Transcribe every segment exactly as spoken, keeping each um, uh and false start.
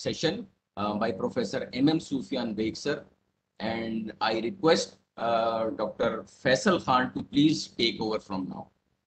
session uh, by Professor M M Sufyan Beg sir, and I request uh, Doctor Faisal Khan to please take over from now.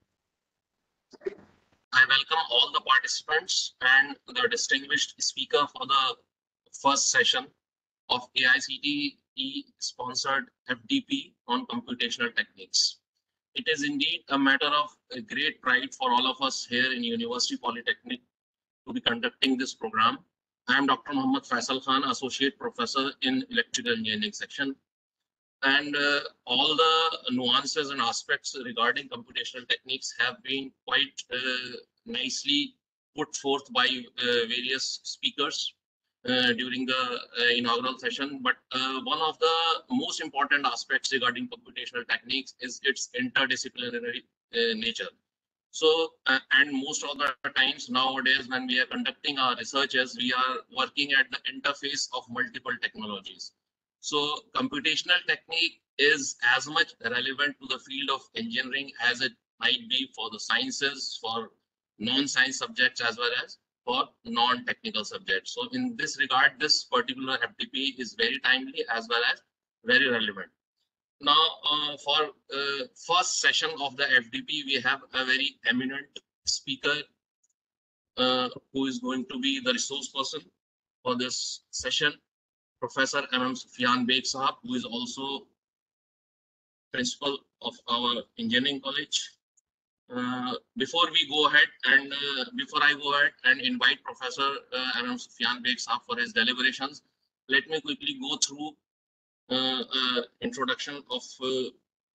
I welcome all the participants and the distinguished speaker for the first session of A I C T E sponsored F D P on computational techniques. It is indeed a matter of a great pride for all of us here in University Polytechnic to be conducting this program. I am Doctor Muhammad Faisal Khan, Associate Professor in Electrical Engineering section. And uh, all the nuances and aspects regarding computational techniques have been quite uh, nicely put forth by uh, various speakers uh, during the uh, inaugural session. But uh, one of the most important aspects regarding computational techniques is its interdisciplinary uh, nature. So, uh, and most of the times nowadays when we are conducting our researches, we are working at the interface of multiple technologies. So computational technique is as much relevant to the field of engineering as it might be for the sciences, for non-science subjects, as well as for non-technical subjects. So in this regard, this particular F D P is very timely as well as very relevant. Now, uh, for uh, first session of the F D P, we have a very eminent speaker uh, who is going to be the resource person for this session. Professor M M Sufyan Beg Sahab, who is also principal of our engineering college. Uh, before we go ahead and uh, before I go ahead and invite Professor uh, M M Sufyan Beg Sahab for his deliberations, let me quickly go through uh, uh, introduction of uh,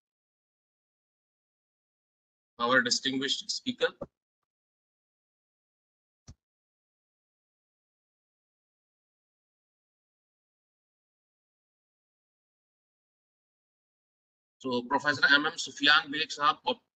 our distinguished speaker. So Professor M M Sufyan Beg Sahab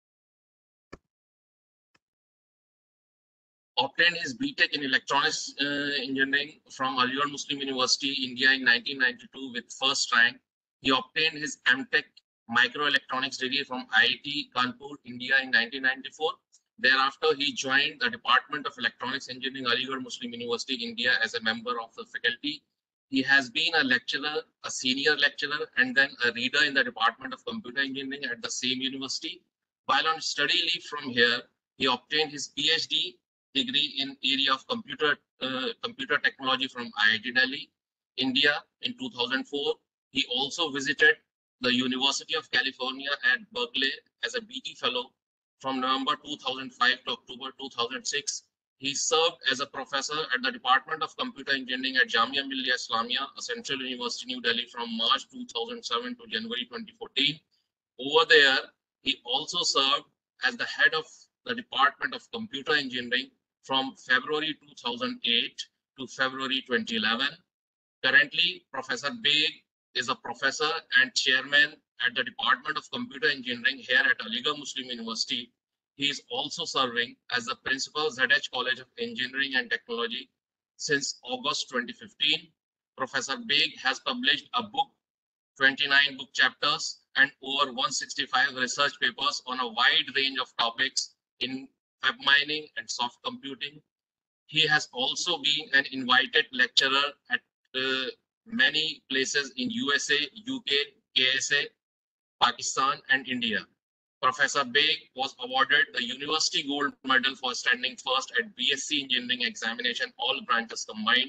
obtained his B Tech in Electronics uh, Engineering from Aligarh Muslim University, India in nineteen ninety-two with first rank. He obtained his M Tech Microelectronics degree from I I T Kanpur, India in nineteen ninety-four. Thereafter, he joined the Department of Electronics Engineering, Aligarh Muslim University, India as a member of the faculty. He has been a lecturer, a senior lecturer, and then a reader in the Department of Computer Engineering at the same university. While on study leave from here, he obtained his PhD degree in area of computer uh, computer technology from I I T Delhi, India in two thousand four. He also visited the University of California at Berkeley as a B T fellow from November two thousand five to October two thousand six. He served as a professor at the Department of Computer Engineering at Jamia Millia Islamia, a central university, New Delhi from March two thousand seven to January twenty fourteen. Over there, he also served as the head of the Department of Computer Engineering from February two thousand eight to February twenty eleven. Currently, Professor Beg is a professor and chairman at the Department of Computer Engineering here at Aligarh Muslim University. He is also serving as the principal Z H College of Engineering and Technology since August twenty fifteen. Professor Beg has published a book, twenty-nine book chapters, and over one hundred sixty-five research papers on a wide range of topics in web mining and soft computing. He has also been an invited lecturer at uh, many places in U S A, U K, K S A, Pakistan, and India. Professor Beg was awarded the University Gold Medal for standing first at B S c Engineering examination, all branches combined.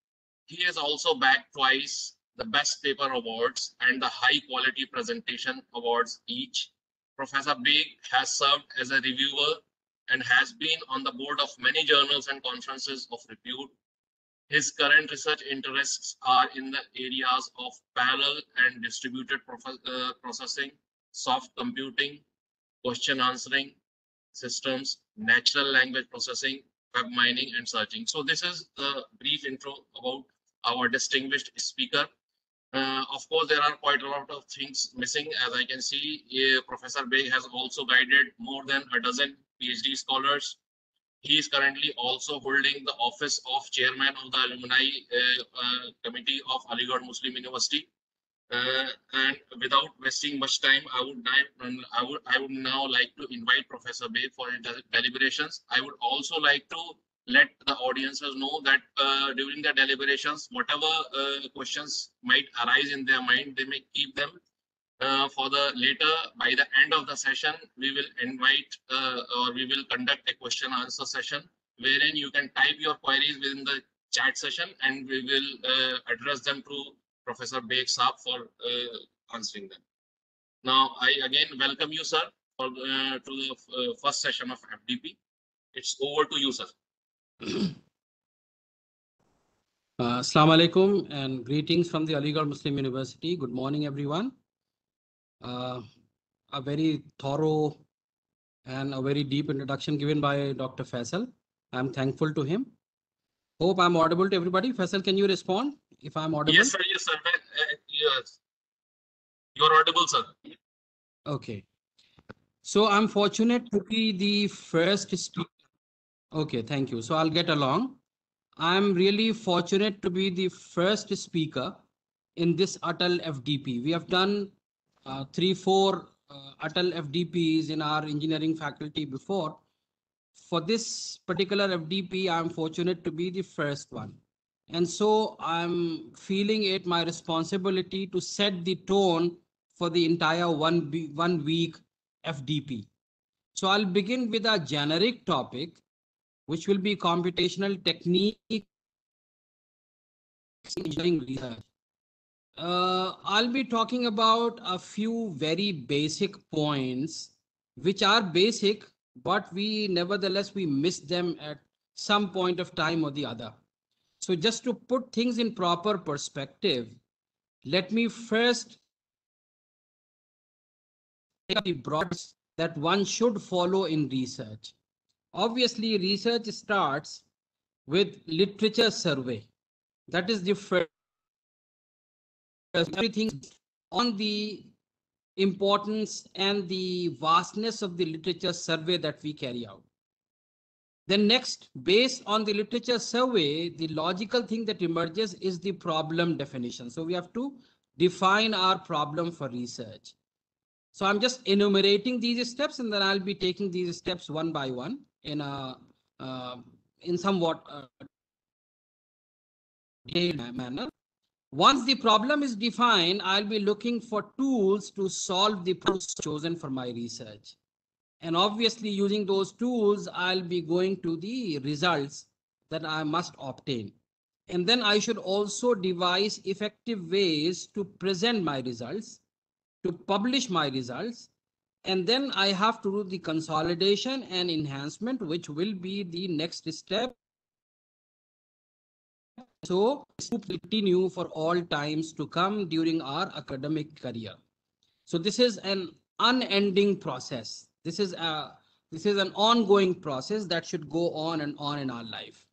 He has also bagged twice the Best Paper Awards and the High Quality Presentation Awards each. Professor Beg has served as a reviewer and has been on the board of many journals and conferences of repute. His current research interests are in the areas of parallel and distributed uh, processing, soft computing, question answering systems, natural language processing, web mining, and searching. So this is the brief intro about our distinguished speaker. Uh, of course, there are quite a lot of things missing. As I can see, uh, Professor Beg has also guided more than a dozen PhD scholars. He is currently also holding the office of chairman of the alumni uh, uh, committee of Aligarh Muslim University. Uh, and without wasting much time, I would, I would I would now like to invite Professor Beg for his deliberations. I would also like to let the audiences know that uh, during the deliberations, whatever uh, questions might arise in their mind, they may keep them uh, for the later. By the end of the session, we will invite uh, or we will conduct a question answer session wherein you can type your queries within the chat session and we will uh, address them to Professor Baig Saab for uh, answering them. Now, I again welcome you, sir, for, uh, to the uh, first session of F D P. It's over to you, sir. Uh, Assalamu alaikum and greetings from the Aligarh Muslim University. Good morning, everyone. Uh, a very thorough and a very deep introduction given by Doctor Faisal. I'm thankful to him. Hope I'm audible to everybody. Faisal, can you respond if I'm audible? Yes, sir. Yes, sir. Uh, yes. You're audible, sir. Okay. So I'm fortunate to be the first speaker. Okay, thank you. So I'll get along. I'm really fortunate to be the first speaker in this Atal F D P. We have done uh, three, four uh, Atal F D Ps in our engineering faculty before. For this particular F D P, I'm fortunate to be the first one. And so I'm feeling it my responsibility to set the tone for the entire one, one week F D P. So I'll begin with a generic topic, which will be computational technique engineering research. Uh, I'll be talking about a few very basic points, which are basic, but we nevertheless, we miss them at some point of time or the other. So just to put things in proper perspective, let me first take the broad that one should follow in research. Obviously, research starts with literature survey. That is the first. Everything on the importance and the vastness of the literature survey that we carry out. Then next, based on the literature survey, the logical thing that emerges is the problem definition. So we have to define our problem for research. So I'm just enumerating these steps and then I'll be taking these steps one by one in a uh, in somewhat uh, detailed manner. Once the problem is defined, I'll be looking for tools to solve the problem chosen for my research. And obviously using those tools, I'll be going to the results that I must obtain. And then I should also devise effective ways to present my results, to publish my results. And then I have to do the consolidation and enhancement, which will be the next step. So to continue for all times to come during our academic career. So this is an unending process. This is a this is an ongoing process that should go on and on in our life.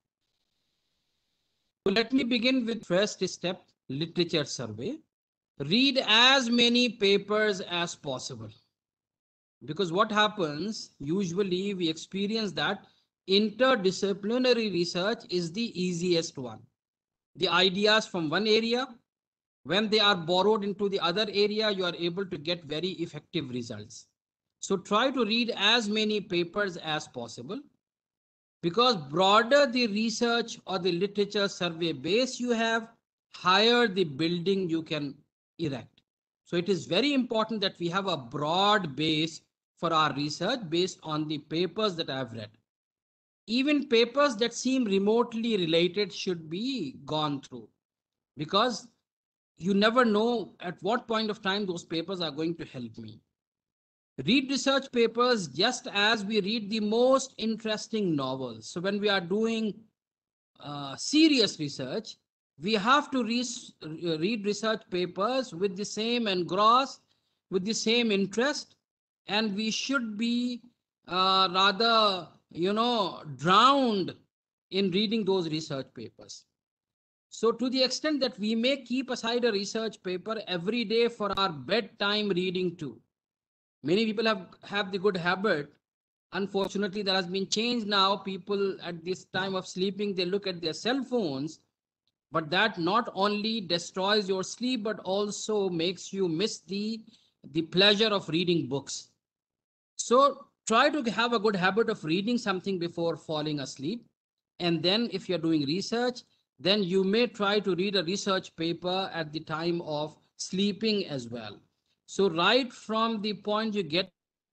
So let me begin with first step, literature survey. Read as many papers as possible. Because what happens, usually we experience that interdisciplinary research is the easiest one. The ideas from one area, when they are borrowed into the other area, you are able to get very effective results. So try to read as many papers as possible, because broader the research or the literature survey base you have, higher the building you can erect. So it is very important that we have a broad base for our research based on the papers that I have read. Even papers that seem remotely related should be gone through, because you never know at what point of time those papers are going to help me. Read research papers just as we read the most interesting novels. So when we are doing uh, serious research, we have to re read research papers with the same engross, with the same interest, and we should be uh, rather you know, drowned in reading those research papers. So to the extent that we may keep aside a research paper every day for our bedtime reading too. Many people have, have the good habit. Unfortunately, that has been changed now. People at this time of sleeping, they look at their cell phones, but that not only destroys your sleep, but also makes you miss the, the pleasure of reading books. So try to have a good habit of reading something before falling asleep. And then if you're doing research, then you may try to read a research paper at the time of sleeping as well. So right from the point you get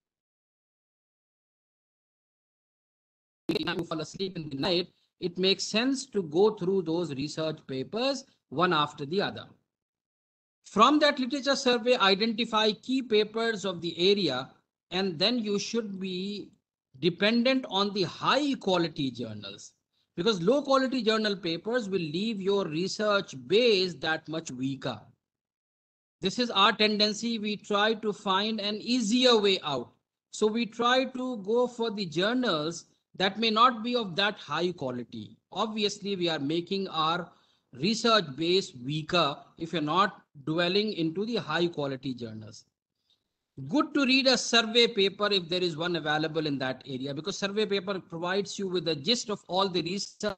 you fall asleep in the night, it makes sense to go through those research papers one after the other. From that literature survey, identify key papers of the area, and then you should be dependent on the high quality journals, because low quality journal papers will leave your research base that much weaker. This is our tendency. We try to find an easier way out. So we try to go for the journals that may not be of that high quality. Obviously, we are making our research base weaker if you're not dwelling into the high quality journals. Good to read a survey paper if there is one available in that area, because survey paper provides you with the gist of all the research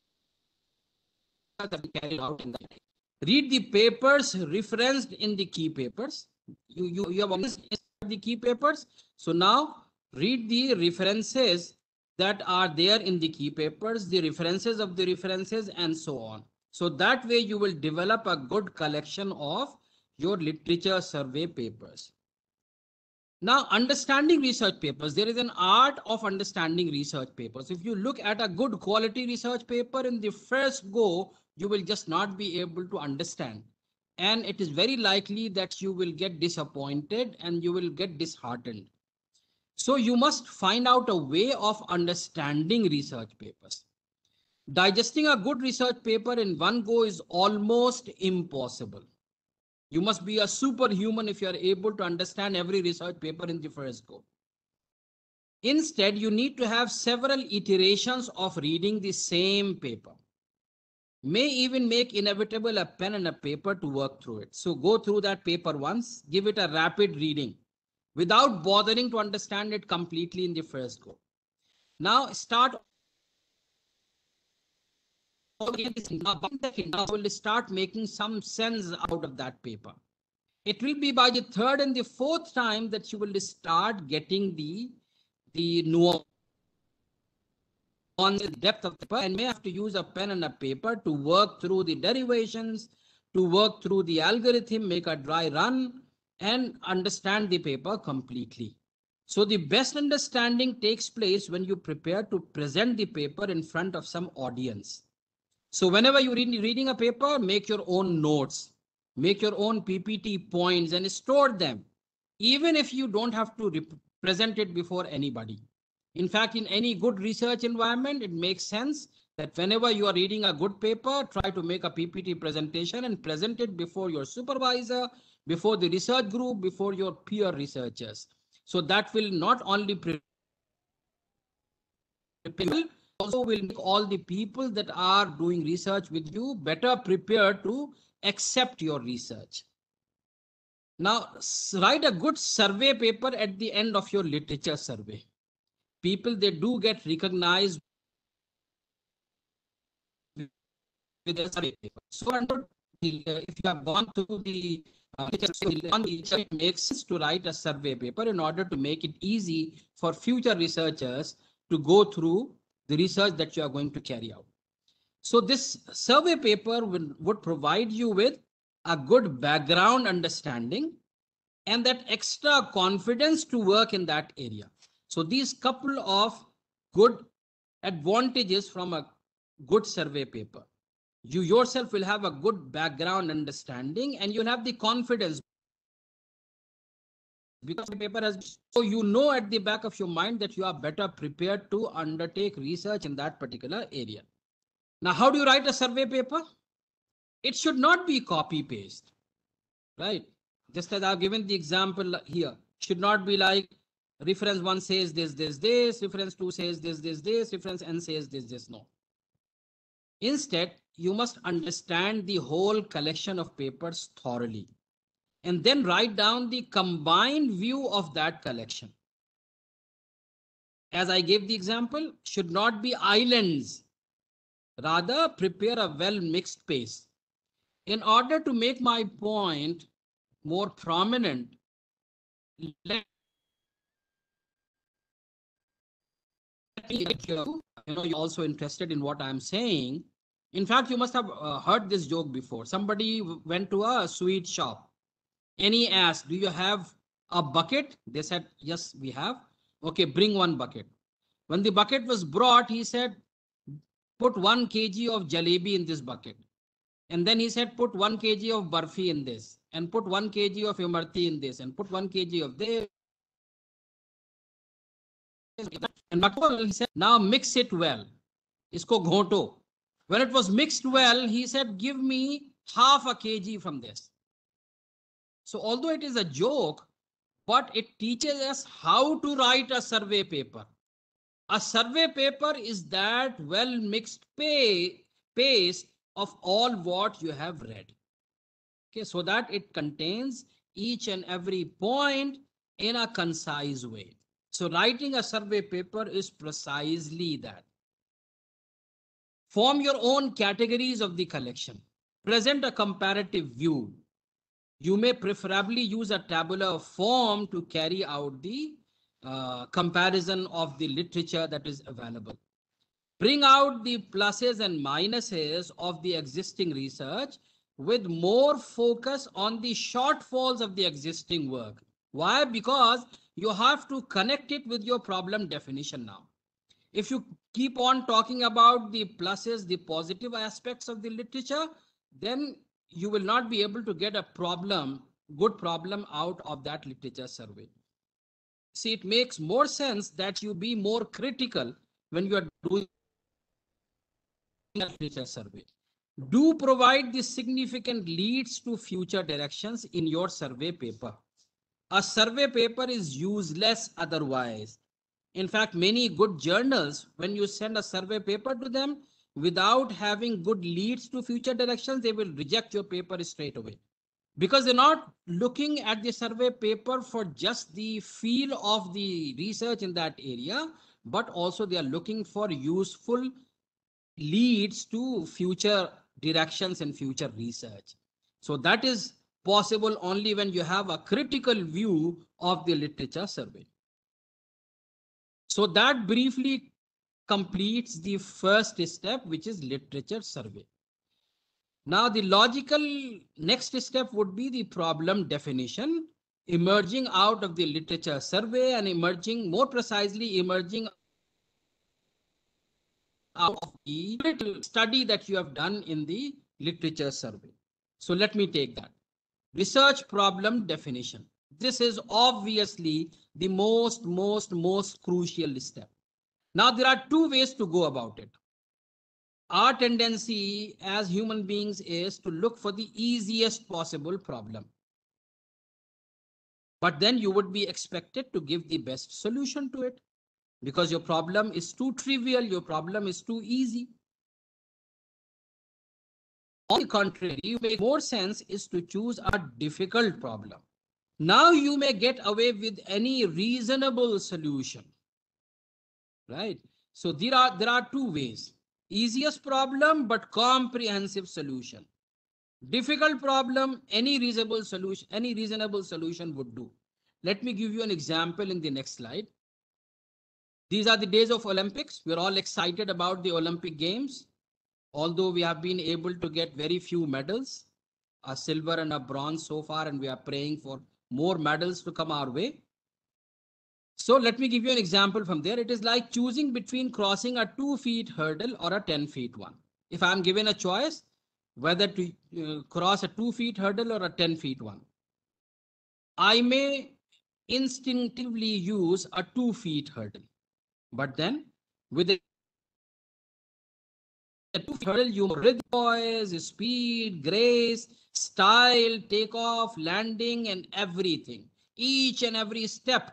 that we carry out in that area. Read the papers referenced in the key papers. You, you, you have the key papers. So now read the references that are there in the key papers, the references of the references, and so on. So that way you will develop a good collection of your literature survey papers. Now, understanding research papers, there is an art of understanding research papers. If you look at a good quality research paper in the first go, you will just not be able to understand. And it is very likely that you will get disappointed and you will get disheartened. So you must find out a way of understanding research papers. Digesting a good research paper in one go is almost impossible. You must be a superhuman if you are able to understand every research paper in the first go. Instead, you need to have several iterations of reading the same paper. May even make inevitable a pen and a paper to work through it. So go through that paper once, give it a rapid reading without bothering to understand it completely in the first go. Now start now will start making some sense out of that paper. It will be by the third and the fourth time that you will start getting the, the nuance on the depth of the paper, and may have to use a pen and a paper to work through the derivations, to work through the algorithm, make a dry run, and understand the paper completely. So the best understanding takes place when you prepare to present the paper in front of some audience. So whenever you're read, reading a paper, make your own notes, make your own P P T points and store them, even if you don't have to present it before anybody. In fact, in any good research environment, it makes sense that whenever you are reading a good paper, try to make a P P T presentation and present it before your supervisor, before the research group, before your peer researchers. So that will not only prepare, also will make all the people that are doing research with you better prepared to accept your research. Now, write a good survey paper at the end of your literature survey. People, they do get recognized with a survey paper. So if you have gone through the uh, it makes sense to write a survey paper in order to make it easy for future researchers to go through the research that you are going to carry out. So this survey paper will, would provide you with a good background understanding and that extra confidence to work in that area. So these couple of good advantages from a good survey paper. You yourself will have a good background understanding and you'll have the confidence because the paper has, so you know at the back of your mind that you are better prepared to undertake research in that particular area. Now, how do you write a survey paper? It should not be copy paste, right? Just as I've given the example here, should not be like reference one says this, this, this, reference two says this, this, this, reference n says this, this, no. Instead, you must understand the whole collection of papers thoroughly and then write down the combined view of that collection. As I gave the example, should not be islands. Rather, prepare a well-mixed paste. In order to make my point more prominent, let You know, you're also interested in what I'm saying. In fact, you must have uh, heard this joke before. Somebody went to a sweet shop and he asked, do you have a bucket? They said, yes, we have. Okay, bring one bucket. When the bucket was brought, he said, put one kilogram of jalebi in this bucket. And then he said, put one kilogram of barfi in this, and put one kilogram of imarti in this, and put one kilogram of this. And he said, now mix it well. Isko ghoto. When it was mixed well, he said, give me half a kg from this. So although it is a joke, but it teaches us how to write a survey paper. A survey paper is that well mixed pay, paste of all what you have read. Okay, so that it contains each and every point in a concise way. So writing a survey paper is precisely that. Form your own categories of the collection. Present a comparative view. You may preferably use a tabular form to carry out the uh, comparison of the literature that is available. Bring out the pluses and minuses of the existing research with more focus on the shortfalls of the existing work. Why? Because you have to connect it with your problem definition now. If you keep on talking about the pluses, the positive aspects of the literature, then you will not be able to get a problem, good problem out of that literature survey. See, it makes more sense that you be more critical when you are doing a literature survey. Do provide the significant leads to future directions in your survey paper. A survey paper is useless otherwise. In fact, many good journals, when you send a survey paper to them without having good leads to future directions, they will reject your paper straight away. Because they're not looking at the survey paper for just the feel of the research in that area, but also they are looking for useful leads to future directions and future research. So that is possible only when you have a critical view of the literature survey. So that briefly completes the first step, which is literature survey. Now the logical next step would be the problem definition, emerging out of the literature survey and emerging, more precisely emerging out of the study that you have done in the literature survey. So let me take that. Research problem definition. This is obviously the most, most, most crucial step. Now there are two ways to go about it. Our tendency as human beings is to look for the easiest possible problem. But then you would be expected to give the best solution to it because your problem is too trivial, your problem is too easy. On the contrary, it makes more sense is to choose a difficult problem. Now you may get away with any reasonable solution, right? So there are, there are two ways. Easiest problem, but comprehensive solution. Difficult problem, any reasonable solution, any reasonable solution would do. Let me give you an example in the next slide. These are the days of Olympics. We're all excited about the Olympic Games, although we have been able to get very few medals, a silver and a bronze so far, and we are praying for more medals to come our way. So let me give you an example from there. It is like choosing between crossing a two feet hurdle or a ten feet one. If I'm given a choice, whether to uh, cross a two feet hurdle or a ten feet one, I may instinctively use a two feet hurdle. But then with a two feet hurdle, you rhythm, poise, speed, grace, style, takeoff, landing, and everything. Each and every step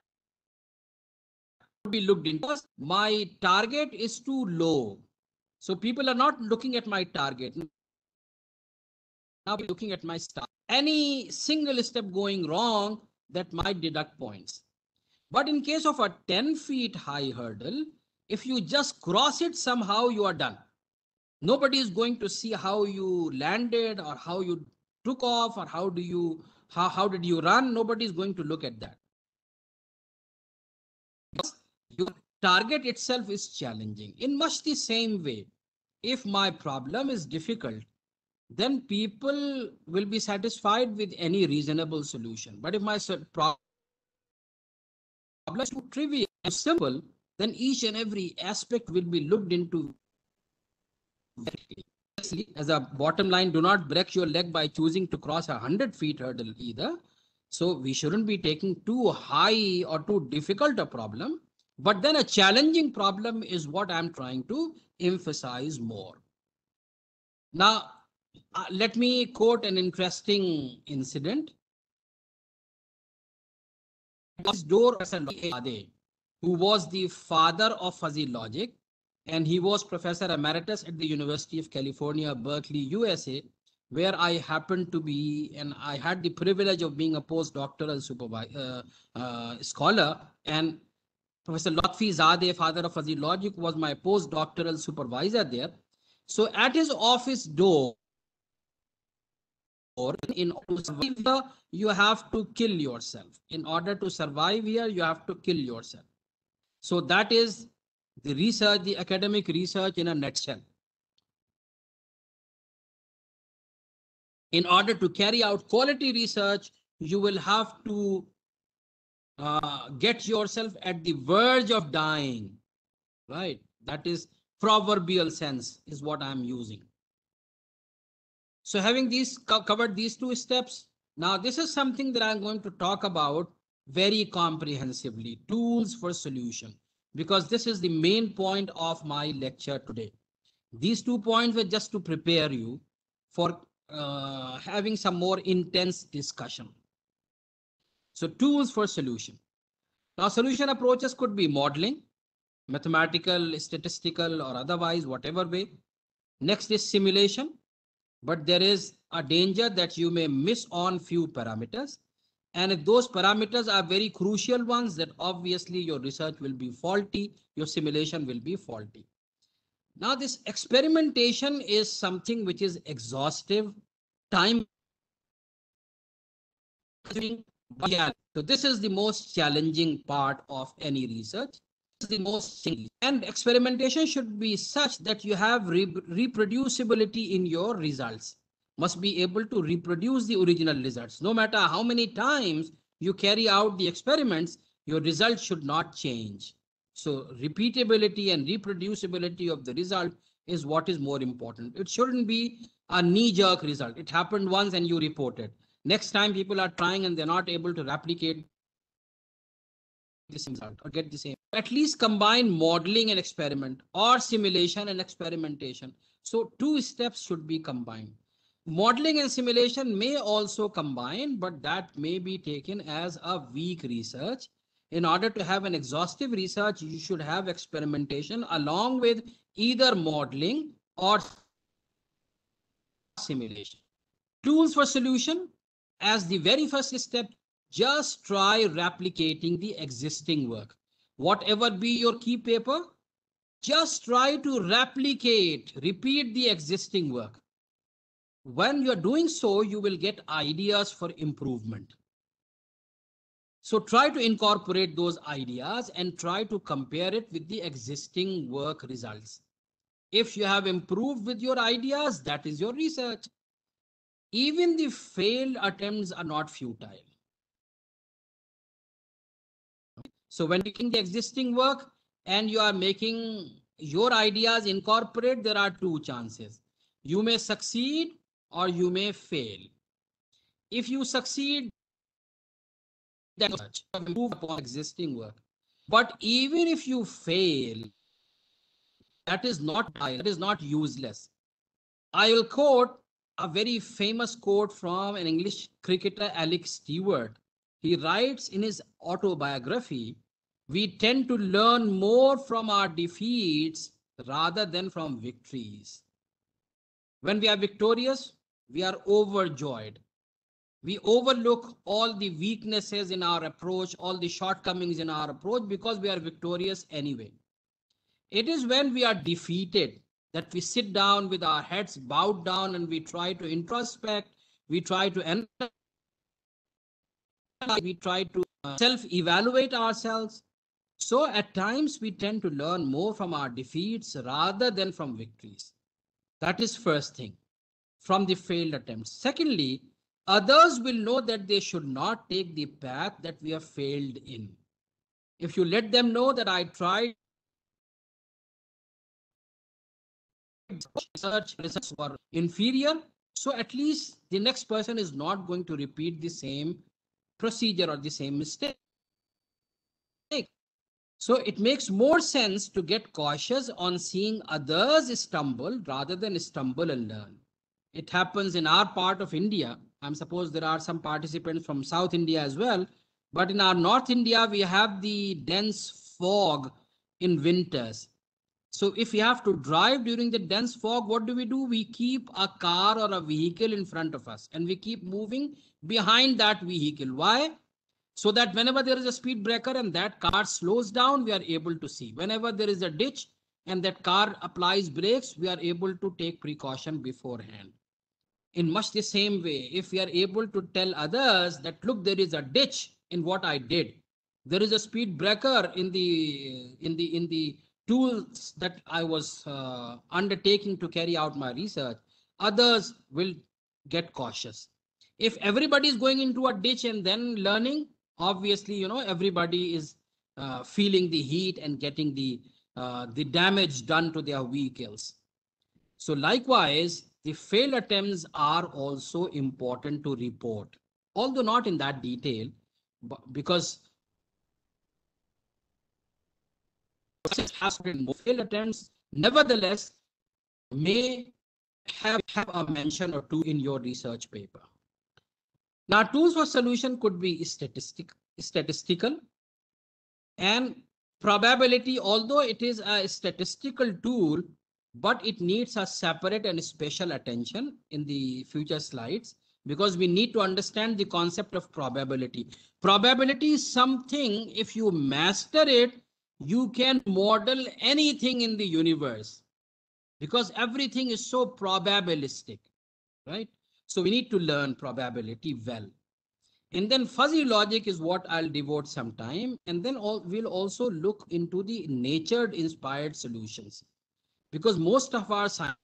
be looked into. My target is too low, so people are not looking at my target, now looking at my start. Any single step going wrong, that might deduct points. But in case of a ten feet high hurdle, if you just cross it, somehow you are done. Nobody is going to see how you landed or how you took off or how do you how, how did you run. Nobody is going to look at that. You target itself is challenging. In much the same way, if my problem is difficult, then people will be satisfied with any reasonable solution. But if my problem is too trivial and simple, then each and every aspect will be looked into. As a bottom line, do not break your leg by choosing to cross a hundred feet hurdle either. So we shouldn't be taking too high or too difficult a problem, but then a challenging problem is what I'm trying to emphasize more. Now, uh, let me quote an interesting incident. Door, who was the father of fuzzy logic, and he was professor emeritus at the University of California, Berkeley, U S A, where I happened to be, and I had the privilege of being a postdoctoral supervisor, uh, uh, scholar, and Professor Lotfi Zadeh, father of fuzzy logic, was my postdoctoral supervisor there. So at his office door, in order to survive here, you have to kill yourself. In order to survive here, you have to kill yourself. So that is the research, the academic research in a nutshell. In order to carry out quality research, you will have to uh, get yourself at the verge of dying, right? That is proverbial sense is what I'm using. So having these co covered these two steps, now this is something that I'm going to talk about very comprehensively, tools for solution, because this is the main point of my lecture today. These two points were just to prepare you for uh, having some more intense discussion. So tools for solution. Now solution approaches could be modeling, mathematical, statistical, or otherwise, whatever way. Next is simulation, but there is a danger that you may miss on few parameters. And if those parameters are very crucial ones, then obviously your research will be faulty, your simulation will be faulty. Now this experimentation is something which is exhaustive, time. So this is the most challenging part of any research. This is the most and experimentation should be such that you have re reproducibility in your results. Must be able to reproduce the original results. No matter how many times you carry out the experiments, your results should not change. So repeatability and reproducibility of the result is what is more important. It shouldn't be a knee-jerk result. It happened once and you report it. Next time people are trying and they're not able to replicate this result or get the same. At least combine modeling and experiment, or simulation and experimentation. So two steps should be combined. Modeling and simulation may also combine, but that may be taken as a weak research. In order to have an exhaustive research, you should have experimentation along with either modeling or simulation. Tools for solution, as the very first step, just try replicating the existing work. Whatever be your key paper, just try to replicate, repeat the existing work. When you're doing so, you will get ideas for improvement. So try to incorporate those ideas and try to compare it with the existing work results. If you have improved with your ideas, that is your research. Even the failed attempts are not futile. So when you're making the existing work and you are making your ideas incorporate, there are two chances. You may succeed or you may fail. If you succeed, then improve upon existing work. But even if you fail, that is not that is not useless. I will quote a very famous quote from an English cricketer, Alex Stewart. He writes in his autobiography, "We tend to learn more from our defeats rather than from victories." When we are victorious, we are overjoyed. We overlook all the weaknesses in our approach, all the shortcomings in our approach, because we are victorious anyway. It is when we are defeated that we sit down with our heads bowed down and we try to introspect, we try to analyze, we try to self-evaluate ourselves. So at times we tend to learn more from our defeats rather than from victories. That is first thing, from the failed attempts. Secondly, others will know that they should not take the path that we have failed in. If you let them know that I tried research results were inferior, so at least the next person is not going to repeat the same procedure or the same mistake. So it makes more sense to get cautious on seeing others stumble rather than stumble and learn. It happens in our part of India. I'm suppose there are some participants from South India as well, but in our North India, we have the dense fog in winters. So if we have to drive during the dense fog, what do we do? We keep a car or a vehicle in front of us and we keep moving behind that vehicle. Why? So that whenever there is a speed breaker and that car slows down, we are able to see. Whenever there is a ditch and that car applies brakes, we are able to take precaution beforehand. In much the same way, if we are able to tell others that, look, there is a ditch in what I did, there is a speed breaker in the in the in the tools that I was uh, undertaking to carry out my research, others will get cautious. If everybody is going into a ditch and then learning, obviously, you know, everybody is uh, feeling the heat and getting the uh, the damage done to their vehicles. So likewise, the failed attempts are also important to report, although not in that detail, but because failed attempts nevertheless may have, have a mention or two in your research paper. Now, tools for solution could be statistic, statistical and probability, although it is a statistical tool, but it needs a separate and special attention in the future slides, because we need to understand the concept of probability. Probability is something, if you master it, you can model anything in the universe, because everything is so probabilistic, right? So we need to learn probability well. And then fuzzy logic is what I'll devote some time. And then all, we'll also look into the nature inspired solutions, because most of our science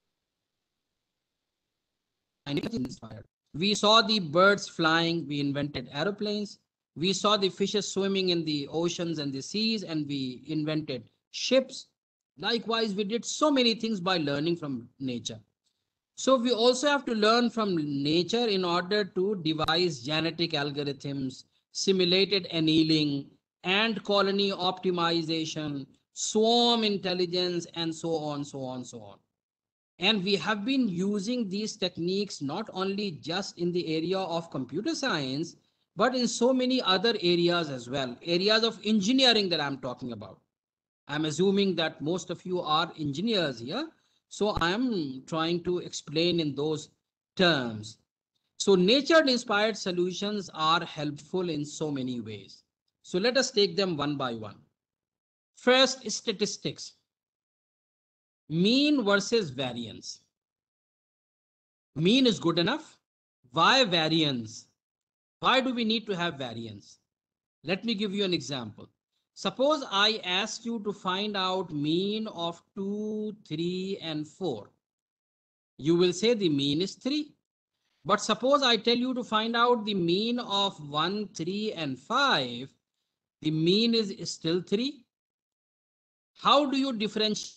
inspired. We saw the birds flying, we invented aeroplanes. We saw the fishes swimming in the oceans and the seas, and we invented ships. Likewise, we did so many things by learning from nature. So we also have to learn from nature in order to devise genetic algorithms, simulated annealing, ant colony optimization, swarm intelligence, and so on, so on, so on. And we have been using these techniques not only just in the area of computer science, but in so many other areas as well, areas of engineering that I'm talking about. I'm assuming that most of you are engineers here. So I'm trying to explain in those terms. So nature-inspired solutions are helpful in so many ways. So let us take them one by one. First, statistics. Mean versus variance. Mean is good enough. Why variance? Why do we need to have variance? Let me give you an example. Suppose I ask you to find out mean of two, three, and four. You will say the mean is three. But suppose I tell you to find out the mean of one, three, and five, the mean is still three. How do you differentiate?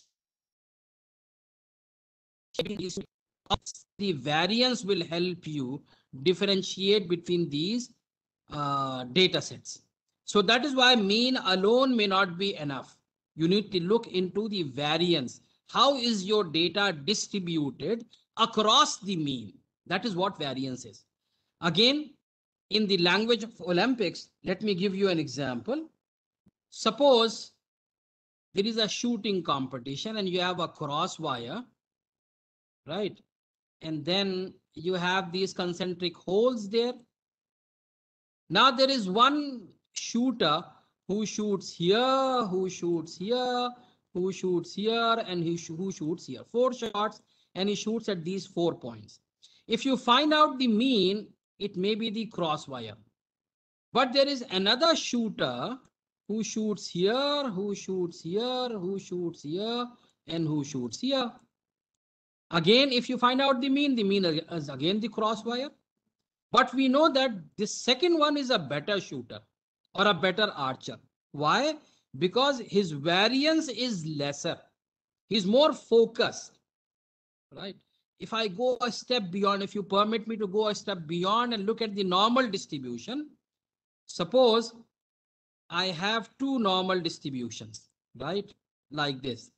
The variance will help you differentiate between these uh, data sets. So that is why mean alone may not be enough. You need to look into the variance. How is your data distributed across the mean? That is what variance is. Again, in the language of Olympics, let me give you an example. Suppose there is a shooting competition and you have a cross wire, right? And then you have these concentric holes there. Now there is one shooter who shoots here, who shoots here, who shoots here, and who, sh who shoots here. Four shots, and he shoots at these four points. If you find out the mean, it may be the cross wire. But there is another shooter Who shoots here, who shoots here, who shoots here, and who shoots here. Again, if you find out the mean, the mean is again the cross wire. But we know that this second one is a better shooter or a better archer. Why? Because his variance is lesser. He's more focused, right? If I go a step beyond, if you permit me to go a step beyond and look at the normal distribution, suppose I have two normal distributions, right? Like this.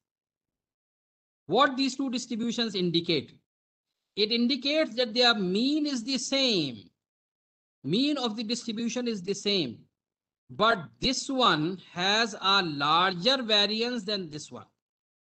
What these two distributions indicate? It indicates that their mean is the same. Mean of the distribution is the same. But this one has a larger variance than this one.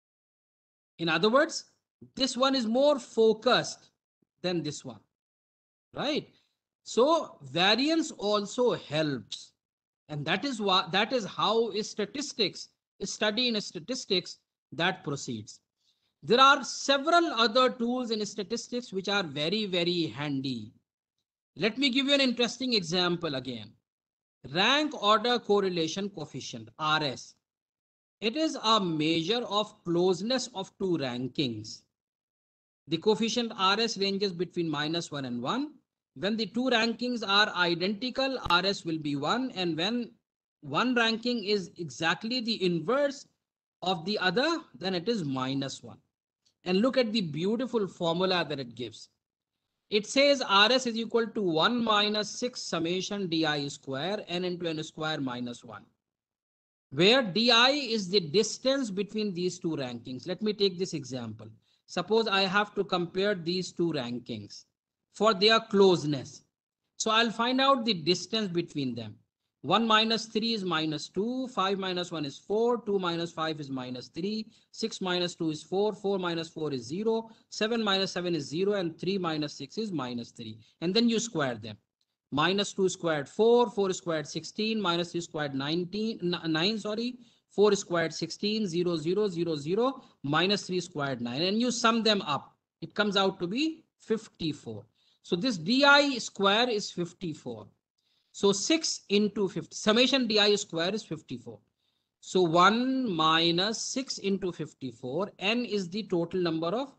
In other words, this one is more focused than this one, right? So variance also helps. And that is what, that is how is statistics, study in statistics that proceeds. There are several other tools in statistics which are very, very handy. Let me give you an interesting example again. Rank order correlation coefficient, R S. It is a measure of closeness of two rankings. The coefficient R S ranges between minus one and one. When the two rankings are identical, R S will be one. And when one ranking is exactly the inverse of the other, then it is minus one. And look at the beautiful formula that it gives. It says R S is equal to one minus six summation di square n into n square minus one, where di is the distance between these two rankings. Let me take this example. Suppose I have to compare these two rankings for their closeness. So I'll find out the distance between them. one minus three is minus two, five minus one is four, two minus five is minus three, six minus two is four, four minus four is zero, seven minus seven is zero, and three minus six is minus three. And then you square them. Minus two squared four, four squared sixteen, minus three squared nineteen, nine, sorry, four squared sixteen, zero, zero, zero, zero, minus three squared nine. And you sum them up. It comes out to be fifty-four. So this di square is fifty-four. So six into fifty, summation di square is fifty-four. So one minus six into fifty-four, n is the total number of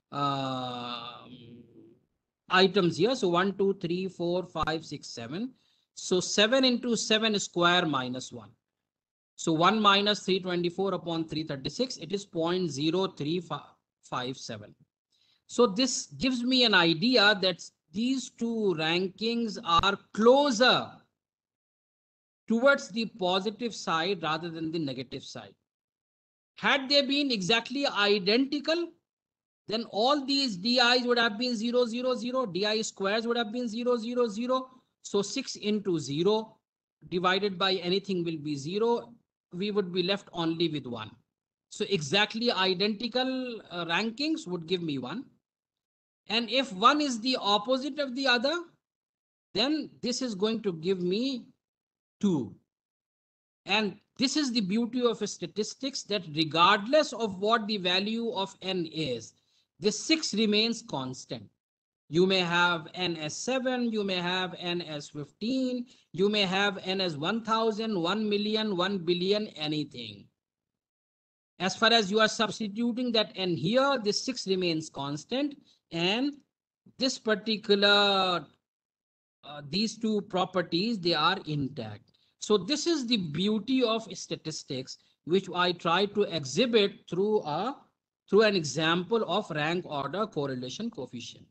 uh, items here. So one, two, three, four, five, six, seven. So seven into seven square minus one. So one minus three twenty-four upon three thirty-six, it is zero point zero three five seven. So this gives me an idea that these two rankings are closer towards the positive side rather than the negative side. Had they been exactly identical, then all these di's would have been zero, zero, zero. Di squares would have been zero, zero, zero. So six into zero divided by anything will be zero. We would be left only with one. So exactly identical uh, rankings would give me one. And if one is the opposite of the other, then this is going to give me two. And this is the beauty of statistics, that regardless of what the value of n is, this six remains constant. You may have n as seven, you may have n as fifteen, you may have n as one thousand, one million, one billion, anything. As far as you are substituting that n here, this six remains constant, and this particular, uh, these two properties, they are intact. So this is the beauty of statistics, which I try to exhibit through a through an example of rank order correlation coefficient.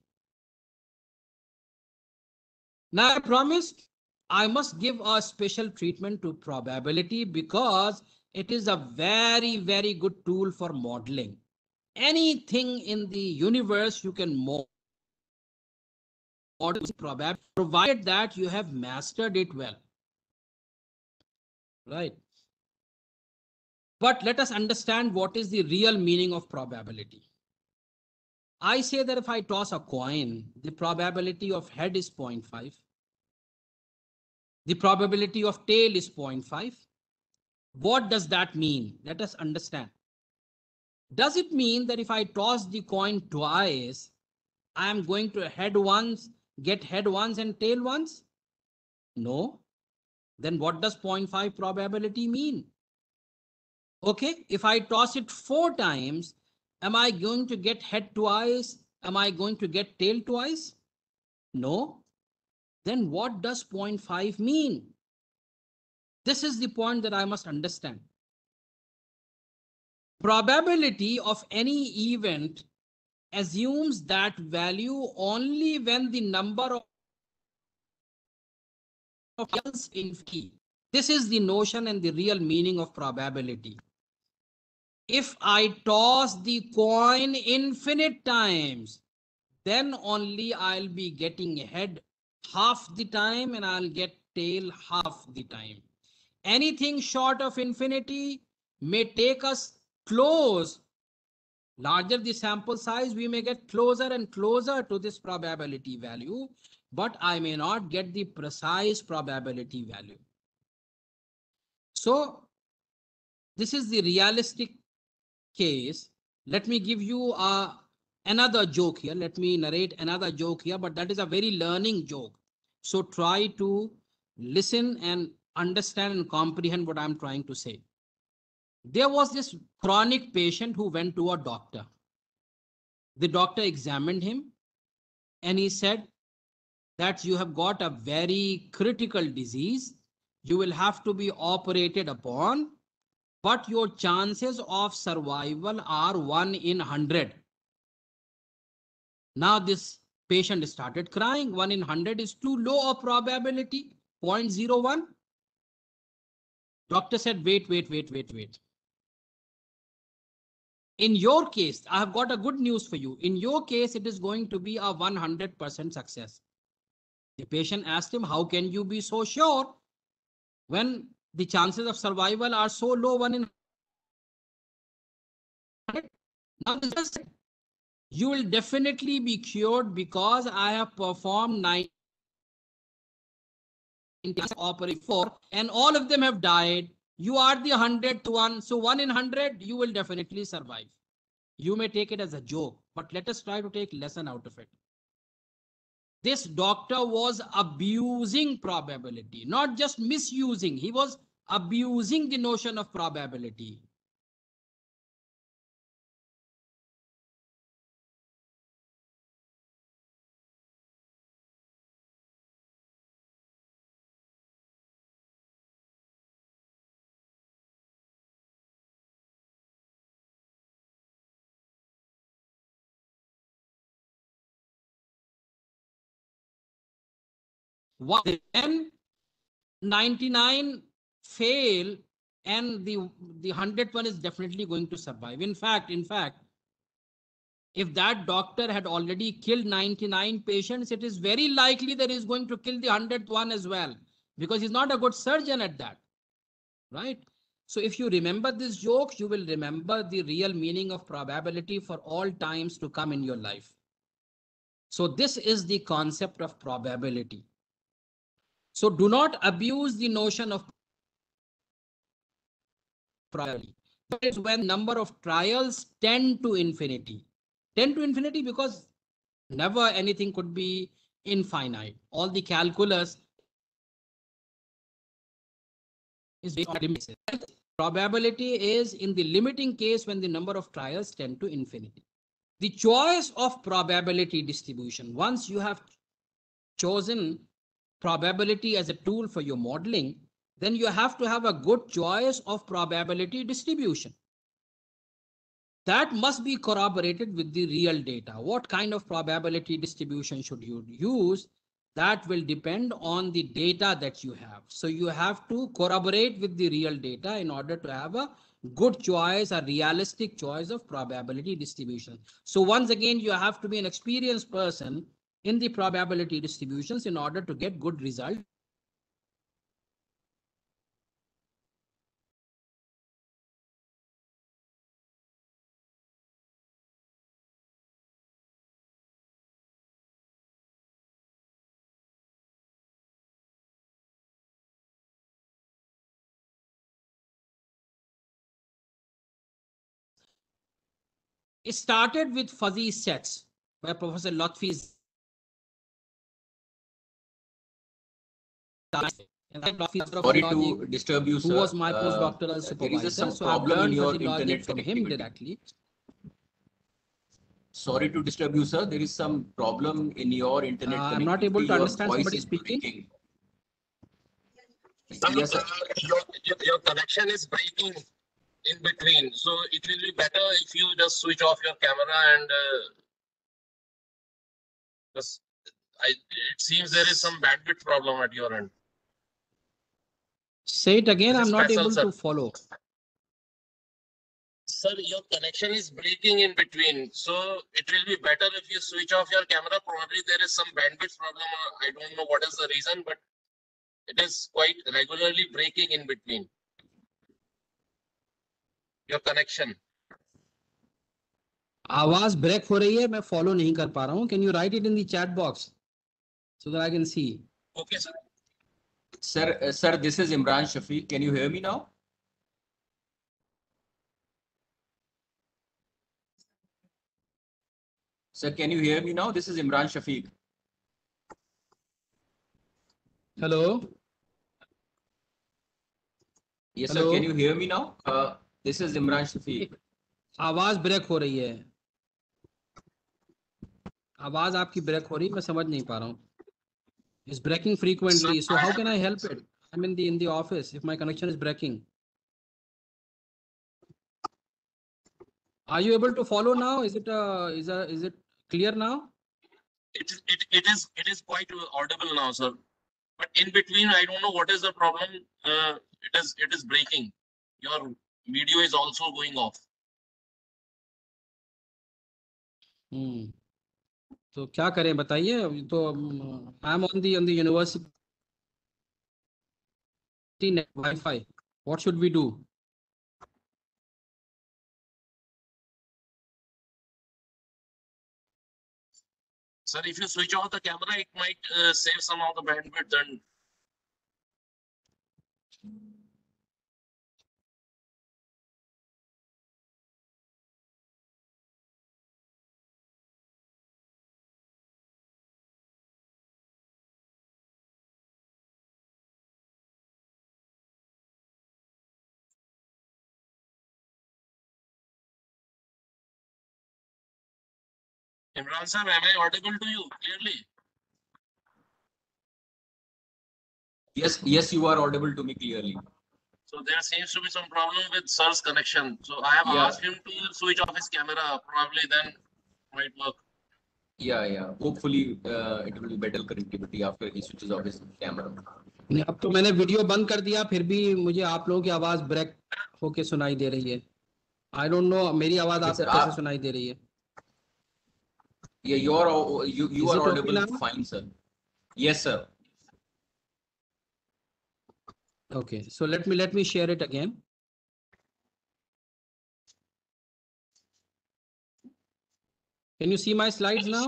Now I promised I must give a special treatment to probability, because it is a very, very good tool for modeling. Anything in the universe you can model probability, provided that you have mastered it well. Right. But let us understand what is the real meaning of probability. I say that if I toss a coin, the probability of head is zero point five. The probability of tail is zero point five. What does that mean? Let us understand. Does it mean that if I toss the coin twice, I am going to head once, get head once and tail once? No. Then what does zero point five probability mean? Okay, if I toss it four times, am I going to get head twice? Am I going to get tail twice? No. Then what does zero point five mean? This is the point that I must understand. Probability of any event assumes that value only when the number of trials infinity. This is the notion and the real meaning of probability. If I toss the coin infinite times, then only I'll be getting head half the time and I'll get tail half the time. Anything short of infinity may take us close. Larger the sample size, we may get closer and closer to this probability value, but I may not get the precise probability value. So this is the realistic case. Let me give you a, another joke here. Let me narrate another joke here, but that is a very learning joke. So try to listen and understand and comprehend what I'm trying to say. There was this chronic patient who went to a doctor. The doctor examined him and he said that you have got a very critical disease. You will have to be operated upon, but your chances of survival are one in one hundred. Now this patient started crying. one in one hundred is too low a probability, zero point zero one. Doctor said, wait, wait, wait, wait, wait. In your case, I have got a good news for you. In your case, it is going to be a one hundred percent success. The patient asked him, how can you be so sure when the chances of survival are so low, one in one hundred? Now, this is, you will definitely be cured because I have performed nine operate four and all of them have died. You are the hundredth one. So one in one hundred, you will definitely survive. You may take it as a joke, but let us try to take lesson out of it. This doctor was abusing probability, not just misusing. He was abusing the notion of probability. Then ninety-nine fail and the the hundredth one is definitely going to survive. In fact, in fact, if that doctor had already killed ninety-nine patients, it is very likely that he's going to kill the hundredth one as well, because he's not a good surgeon at that, right? So if you remember this joke, you will remember the real meaning of probability for all times to come in your life. So this is the concept of probability. So do not abuse the notion of probability. That is when number of trials tend to infinity. Tend to infinity because never anything could be infinite. All the calculus is based on limits. Probability is in the limiting case when the number of trials tend to infinity. The choice of probability distribution. Once you have chosen probability as a tool for your modeling, then you have to have a good choice of probability distribution. That must be corroborated with the real data. What kind of probability distribution should you use? That will depend on the data that you have. So you have to corroborate with the real data in order to have a good choice, a realistic choice of probability distribution. So once again, you have to be an experienced person in the probability distributions in order to get good results. It started with fuzzy sets by Professor Lotfi's. and I'm officer of Sorry physiology, to disturb you, who sir. was my Uh, postdoctoral there is supervisor. a some So I've problem in learned your physiology internet from him connectivity. directly. Sorry to disturb you, sir. There is some problem in your internet Uh, connectivity. I'm not able to Your understand voice somebody is speaking. breaking. Sir, Yes, sir. uh, your, your, your connection is breaking in between. So it will be better if you just switch off your camera and uh, just, I, it seems there is some bandwidth problem at your end. Say it again. This I'm is not Faisal, able sir. to follow. Sir, your connection is breaking in between. So it will be better if you switch off your camera. Probably there is some bandwidth problem. uh, I don't know what is the reason, but it is quite regularly breaking in between. Your connection. आवाज break हो रही है, मैं follow नहीं कर पा रहा हूँ. Can you write it in the chat box so that I can see? Okay, sir. Sir, uh, sir, this is Imran Shafiq. Can you hear me now? Sir, can you hear me now? This is Imran Shafiq. Hello. Yes, Hello? sir. Can you hear me now? Uh, this is Imran Shafiq. आवाज break हो रही है. आवाज आपकी break हो रही है, मैं समझ नहीं पा रहा हूँ. It's breaking frequently. So how can I help it? I'm in the in the office. If my connection is breaking, are you able to follow now? Is it uh is a is it clear now? It, it, it is it is quite audible now, sir. But in between, I don't know what is the problem. Uh, it is it is breaking. Your video is also going off. Hmm. तो क्या करें बताइए. तो I am on the on the university wifi. What should we do? Sir, if you switch off the camera, it might uh, save some of the bandwidth. And Imran sir, am I audible to you clearly? Yes, yes, you are audible to me clearly. So there seems to be some problem with sir's connection. So I have Yeah. asked him to switch off his camera. Probably then might work. Yeah, yeah. Hopefully, uh, it will be better connectivity after he switches off his camera. नहीं, अब तो मैंने video बंद कर दिया, फिर भी मुझे आप लोगों की आवाज ब्रेक होके सुनाई दे रही है. आई डोंट नो मेरी आवाज Okay, आपको sir, कैसे आप- सुनाई दे रही है. Yeah, you are au- you you Is are it okay audible now? fine, sir. Yes, sir. Okay, so let me let me share it again. Can you see my slides now?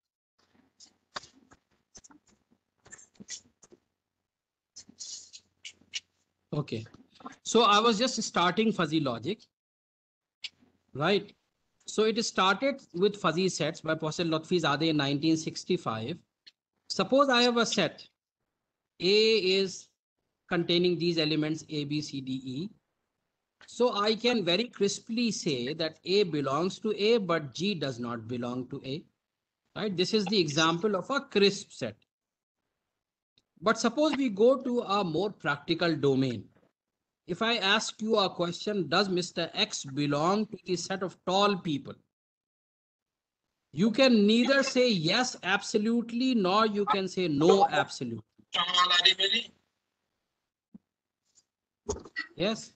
Okay, so I was just starting fuzzy logic, right? So it started with fuzzy sets by Professor Lotfi Zadeh in nineteen sixty-five. Suppose I have a set. A is containing these elements A, B, C, D, E. So I can very crisply say that A belongs to A, but G does not belong to A. Right? This is the example of a crisp set. But suppose we go to a more practical domain. If I ask you a question, does Mister X belong to the set of tall people? You can neither say yes, absolutely, nor you can say no, absolutely. Yes.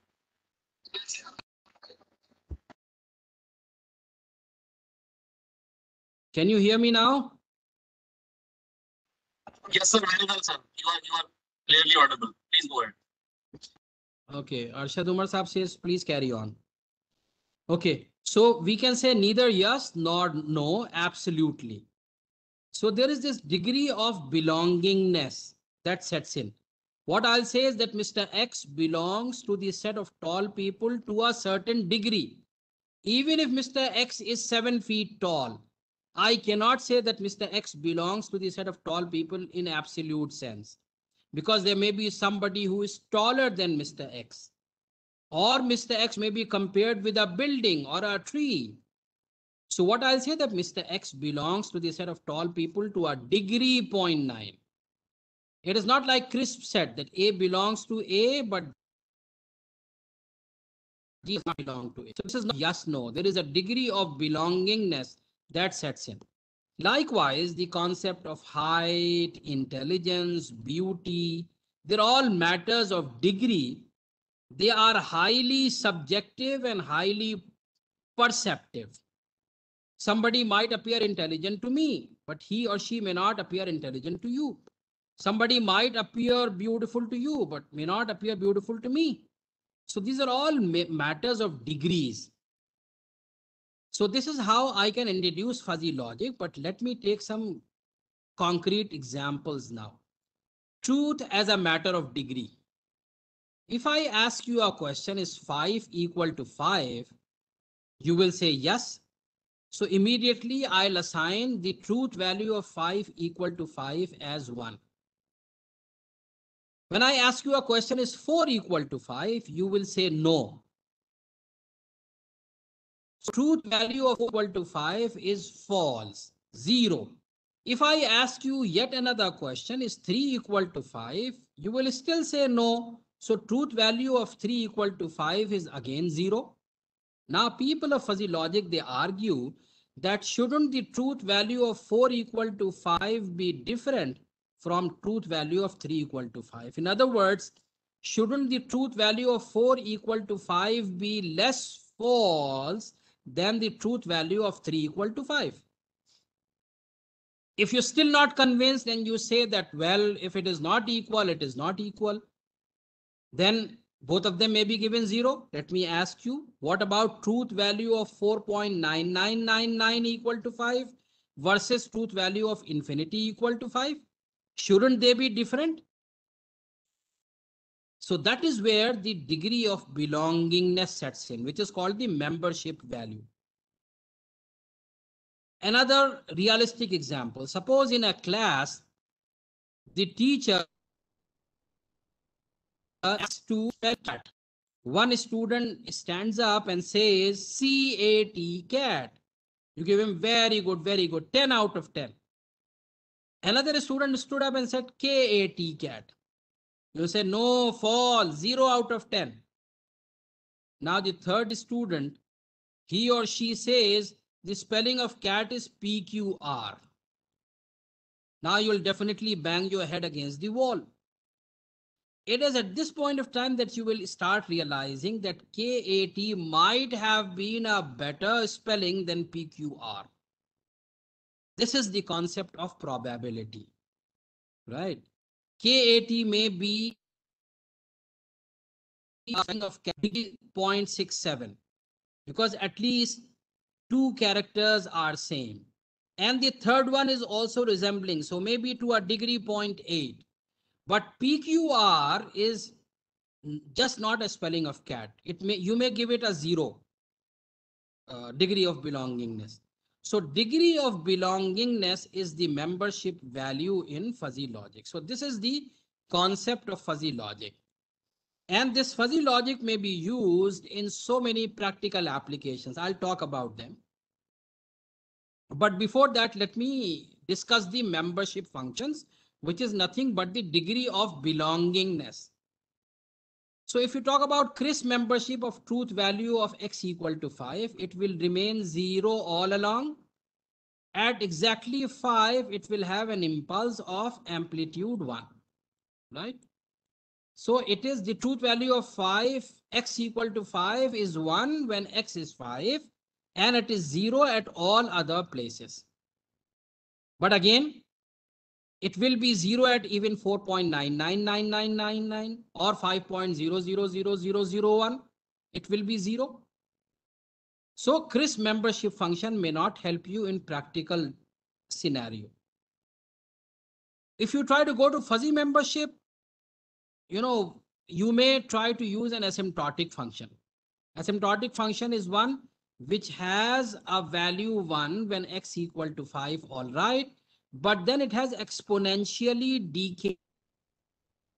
Can you hear me now? Yes, sir. Very well, sir. You are you are clearly audible. Please go ahead. Okay, Arshad Umar Saab says, please carry on. Okay, so we can say neither yes nor no, absolutely. So there is this degree of belongingness that sets in. What I'll say is that Mister X belongs to the set of tall people to a certain degree. Even if Mister X is seven feet tall, I cannot say that Mister X belongs to the set of tall people in absolute sense. because there may be somebody who is taller than Mister X, or Mister X may be compared with a building or a tree. So what I'll say that Mister X belongs to the set of tall people to a degree zero point nine. It is not like Crisp said that A belongs to A, but G does not belong to A. So this is not yes, no. There is a degree of belongingness that sets in. Likewise, the concept of height, intelligence, beauty, they're all matters of degree. They are highly subjective and highly perceptive. Somebody might appear intelligent to me, but he or she may not appear intelligent to you. Somebody might appear beautiful to you, but may not appear beautiful to me. So these are all matters of degrees. So this is how I can introduce fuzzy logic, but let me take some concrete examples now. Truth as a matter of degree. If I ask you a question, is five equal to five? You will say yes. So immediately I'll assign the truth value of five equal to five as one. When I ask you a question, is four equal to five? You will say no. So truth value of equal to five is false, zero. If I ask you yet another question, is three equal to five? You will still say no. So truth value of three equal to five is again zero. Now people of fuzzy logic, they argue that shouldn't the truth value of four equal to five be different from truth value of three equal to five? In other words, shouldn't the truth value of four equal to five be less false than the truth value of three equal to five? If you're still not convinced, then you say that, well, if it is not equal, it is not equal. Then both of them may be given zero. Let me ask you, what about truth value of four point nine nine nine nine equal to five versus truth value of infinity equal to five? Shouldn't they be different? So that is where the degree of belongingness sets in, which is called the membership value. Another realistic example, suppose in a class, the teacher asks to cat. One student stands up and says C A T, cat. You give him very good, very good, ten out of ten. Another student stood up and said K A T, cat. You say no, false, zero out of ten. Now the third student, he or she says the spelling of cat is P Q R. Now you will definitely bang your head against the wall. It is at this point of time that you will start realizing that K A T might have been a better spelling than P Q R. This is the concept of probability, right? K A T may be of zero point six seven because at least two characters are same. And the third one is also resembling, so maybe to a degree zero point eight. But P Q R is just not a spelling of cat. It may, you may give it a zero uh, degree of belongingness. So degree of belongingness is the membership value in fuzzy logic. So this is the concept of fuzzy logic. And this fuzzy logic may be used in so many practical applications. I'll talk about them. But before that, let me discuss the membership functions, which is nothing but the degree of belongingness. So if you talk about Crisp membership of truth value of X equal to five, it will remain zero all along. At exactly five, it will have an impulse of amplitude one, right? So it is the truth value of five, X equal to five is one when X is five, and it is zero at all other places. But again, it will be zero at even four point nine nine nine nine nine nine or five point zero zero zero zero zero one. It will be zero. So Crisp membership function may not help you in practical scenario. If you try to go to fuzzy membership, you know, you may try to use an asymptotic function. Asymptotic function is one which has a value one when X equal to five, all right. But then it has exponentially decay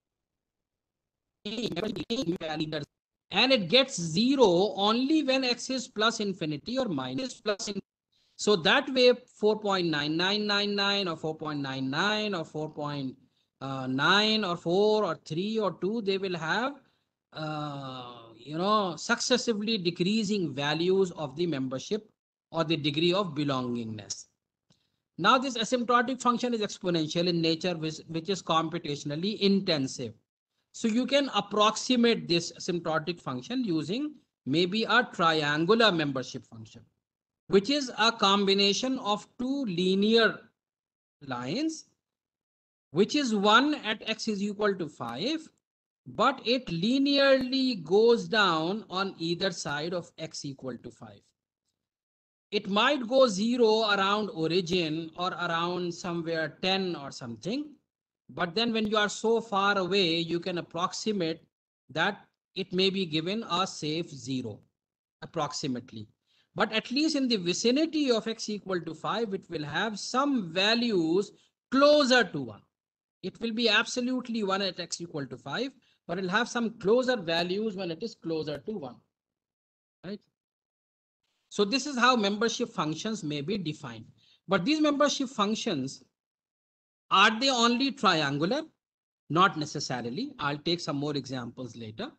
and it gets zero only when x is plus infinity or minus plus infinity. So that way four point nine nine nine nine or four point nine nine or four point nine or four or three or two, they will have uh, you know, successively decreasing values of the membership or the degree of belongingness. Now this asymptotic function is exponential in nature, which, which is computationally intensive. So you can approximate this asymptotic function using maybe a triangular membership function, which is a combination of two linear lines, which is one at x is equal to five, but it linearly goes down on either side of x equal to five. It might go zero around origin or around somewhere ten or something. But then when you are so far away, you can approximate that it may be given a safe zero approximately. But at least in the vicinity of x equal to five, it will have some values closer to one. It will be absolutely one at x equal to five, but it'll have some closer values when it is closer to one, right? So this is how membership functions may be defined. But these membership functions, are they only triangular? Not necessarily. I'll take some more examples later.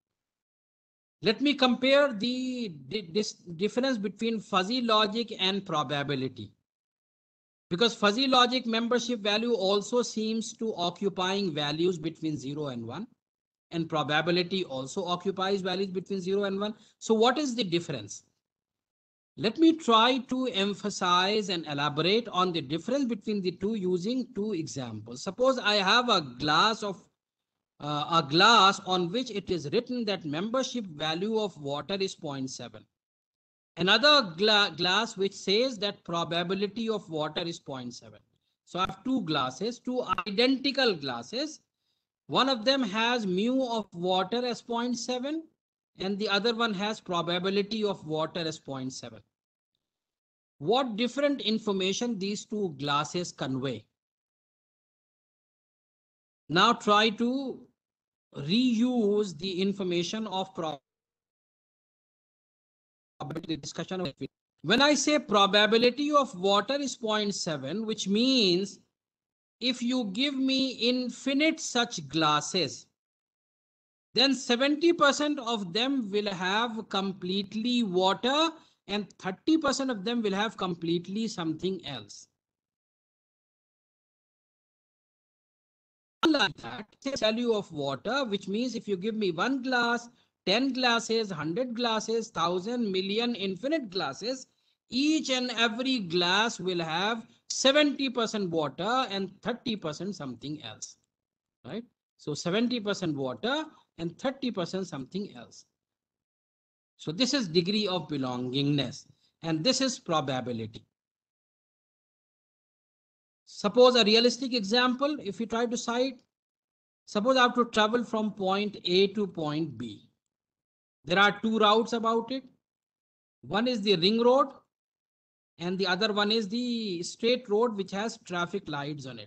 Let me compare the this difference between fuzzy logic and probability. Because fuzzy logic membership value also seems to occupying values between zero and one. And probability also occupies values between zero and one. So what is the difference? Let me try to emphasize and elaborate on the difference between the two using two examples. Suppose I have a glass of uh, a glass on which it is written that membership value of water is zero point seven. Another gla glass which says that probability of water is zero point seven. So I have two glasses, two identical glasses. One of them has mu of water as zero point seven and the other one has probability of water as zero point seven. What different information these two glasses convey? Now try to reuse the information of probability discussion. When I say probability of water is zero point seven, which means if you give me infinite such glasses, then seventy percent of them will have completely water and thirty percent of them will have completely something else. Like that, value of water, which means if you give me one glass, ten glasses, one hundred glasses, one thousand, million, infinite glasses, each and every glass will have seventy percent water and thirty percent something else, right? So seventy percent water and thirty percent something else. So this is degree of belongingness and this is probability. Suppose a realistic example, if you try to cite, suppose I have to travel from point A to point B. There are two routes about it. One is the ring road and the other one is the straight road which has traffic lights on it.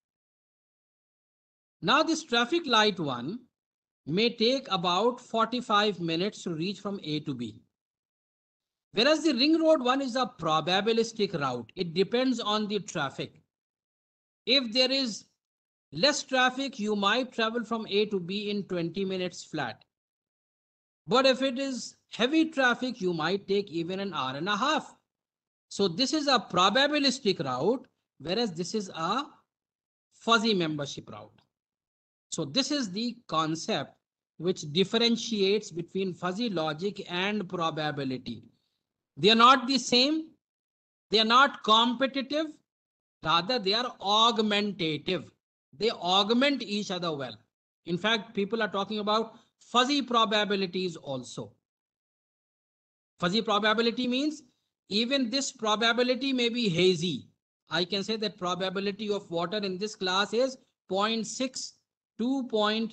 Now this traffic light one may take about forty-five minutes to reach from A to B. Whereas the ring road one is a probabilistic route. It depends on the traffic. If there is less traffic, you might travel from A to B in twenty minutes flat. But if it is heavy traffic, you might take even an hour and a half. So this is a probabilistic route, whereas this is a fuzzy membership route. So this is the concept which differentiates between fuzzy logic and probability. They are not the same. They are not competitive. Rather, they are augmentative. They augment each other well. In fact, people are talking about fuzzy probabilities also. Fuzzy probability means even this probability may be hazy. I can say that probability of water in this class is zero point six to zero point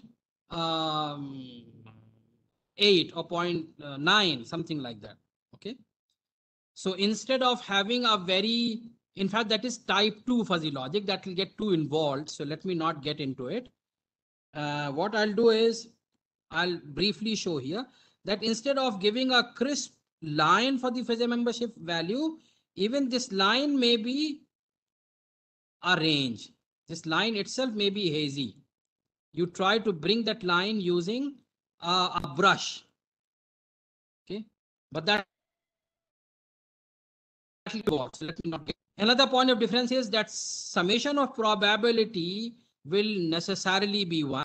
eight or zero point nine, something like that. Okay. So instead of having a very, in fact, that is type two fuzzy logic that will get too involved. So let me not get into it. Uh, what I'll do is I'll briefly show here that instead of giving a crisp line for the fuzzy membership value, even this line may be a range. This line itself may be hazy. You try to bring that line using uh, a brush. Okay, but that works. Let me not get. Another point of difference is that summation of probability will necessarily be one.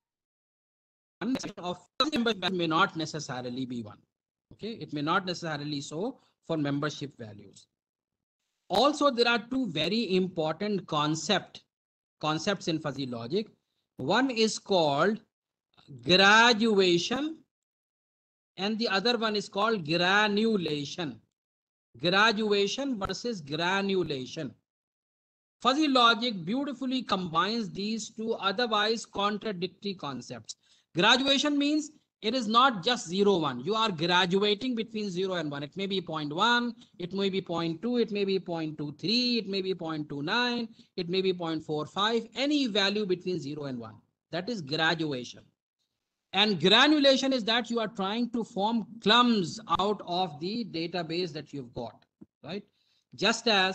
Of member may not necessarily be one. Okay, it may not necessarily so for membership values. Also, there are two very important concept concepts in fuzzy logic. One is called graduation and the other one is called granulation. Graduation versus granulation. Fuzzy logic beautifully combines these two otherwise contradictory concepts. Graduation means it is not just zero, one. You are graduating between zero and one. It may be zero point one, it may be zero point two, it may be zero point two three, it may be zero point two nine, it may be zero point four five, any value between zero and one. That is graduation. And granulation is that you are trying to form clumps out of the database that you've got, right? Just as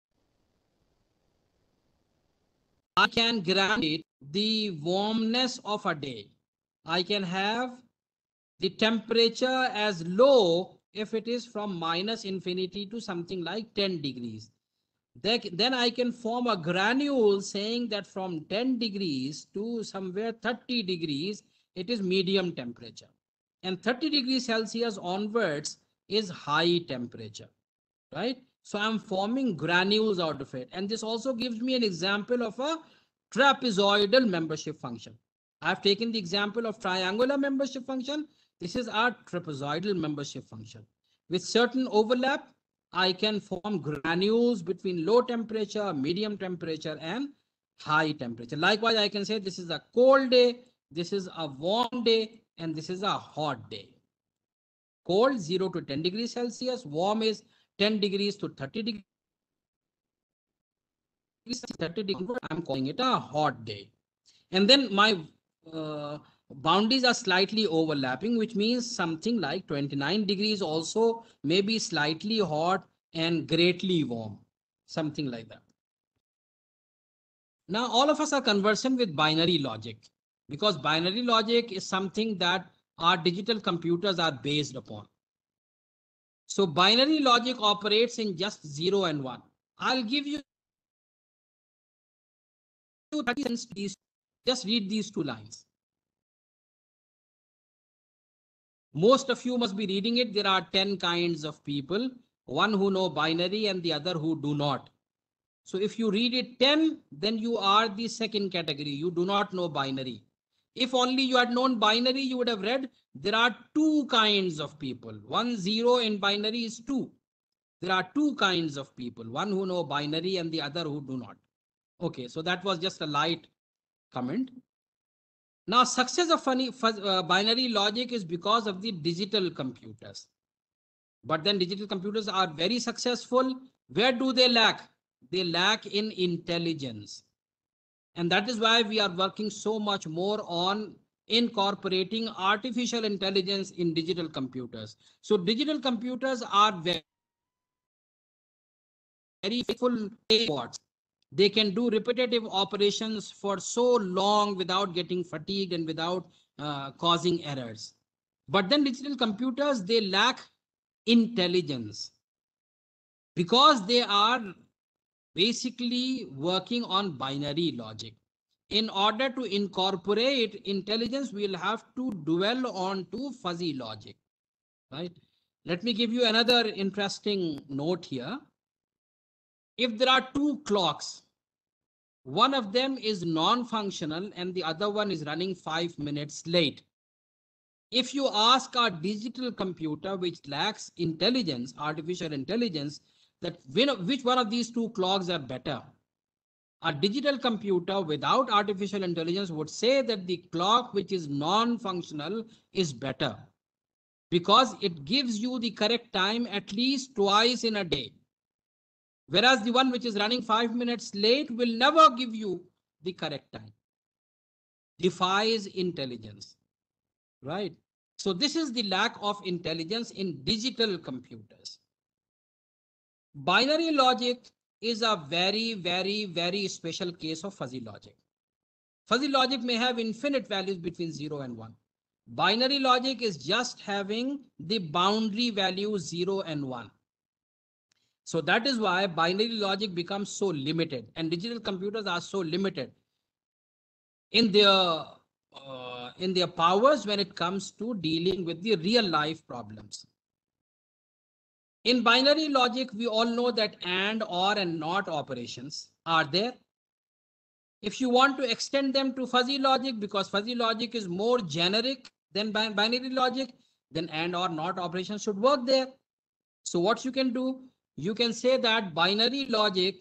I can granulate the warmness of a day. I can have the temperature as low if it is from minus infinity to something like ten degrees. Then I can form a granule saying that from ten degrees to somewhere thirty degrees, it is medium temperature. And thirty degrees Celsius onwards is high temperature, right? So I'm forming granules out of it. And this also gives me an example of a trapezoidal membership function. I've taken the example of triangular membership function. This is our trapezoidal membership function. With certain overlap, I can form granules between low temperature, medium temperature, and high temperature. Likewise, I can say this is a cold day, this is a warm day, and this is a hot day. Cold, zero to ten degrees Celsius. Warm is ten degrees to thirty degrees. thirty degrees, I'm calling it a hot day. And then my uh, boundaries are slightly overlapping, which means something like twenty-nine degrees also may be slightly hot and greatly warm, something like that. Now, all of us are conversant with binary logic because binary logic is something that our digital computers are based upon. So binary logic operates in just zero and one. I'll give you thirty seconds. Just read these two lines. Most of you must be reading it. There are ten kinds of people, one who know binary and the other who do not. So if you read it ten, then you are the second category. You do not know binary. If only you had known binary, you would have read there are two kinds of people. One zero in binary is two. There are two kinds of people, one who know binary and the other who do not. Okay, so that was just a light comment. Now, success of funny, uh, binary logic is because of the digital computers. But then digital computers are very successful. Where do they lack? They lack in intelligence. And that is why we are working so much more on incorporating artificial intelligence in digital computers. So digital computers are very, very full robots. They can do repetitive operations for so long without getting fatigued and without uh, causing errors. But then digital computers, they lack intelligence because they are basically working on binary logic. In order to incorporate intelligence, we'll have to dwell on to fuzzy logic, right? Let me give you another interesting note here. If there are two clocks, one of them is non-functional and the other one is running five minutes late. If you ask our digital computer, which lacks intelligence, artificial intelligence, that which one of these two clocks are better, a digital computer without artificial intelligence would say that the clock which is non-functional is better because it gives you the correct time at least twice in a day. Whereas the one which is running five minutes late will never give you the correct time. Defies intelligence. right? So this is the lack of intelligence in digital computers. Binary logic is a very, very, very special case of fuzzy logic. Fuzzy logic may have infinite values between zero and one. Binary logic is just having the boundary value zero and one. So that is why binary logic becomes so limited, and digital computers are so limited in their uh, in their powers when it comes to dealing with the real life problems. In binary logic, we all know that and, or, and not operations are there. If you want to extend them to fuzzy logic, because fuzzy logic is more generic than binary logic, then and, or, not operations should work there. So what you can do, you can say that binary logic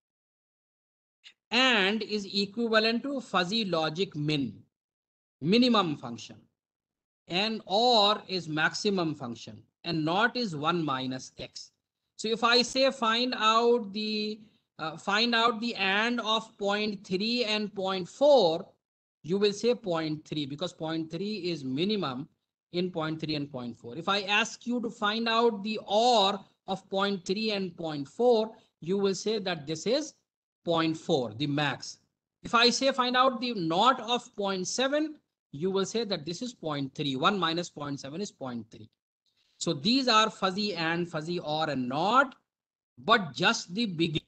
and is equivalent to fuzzy logic min, minimum function, and or is maximum function, and not is one minus x. So if I say find out the uh, find out the and of zero point three and zero point four, you will say zero point three, because zero point three is minimum in zero point three and zero point four. If I ask you to find out the or of zero point three and zero point four, you will say that this is zero point four, the max. If I say find out the not of zero point seven, you will say that this is zero point three. one minus zero point seven is zero point three. So these are fuzzy and, fuzzy or, and not, but just the beginning,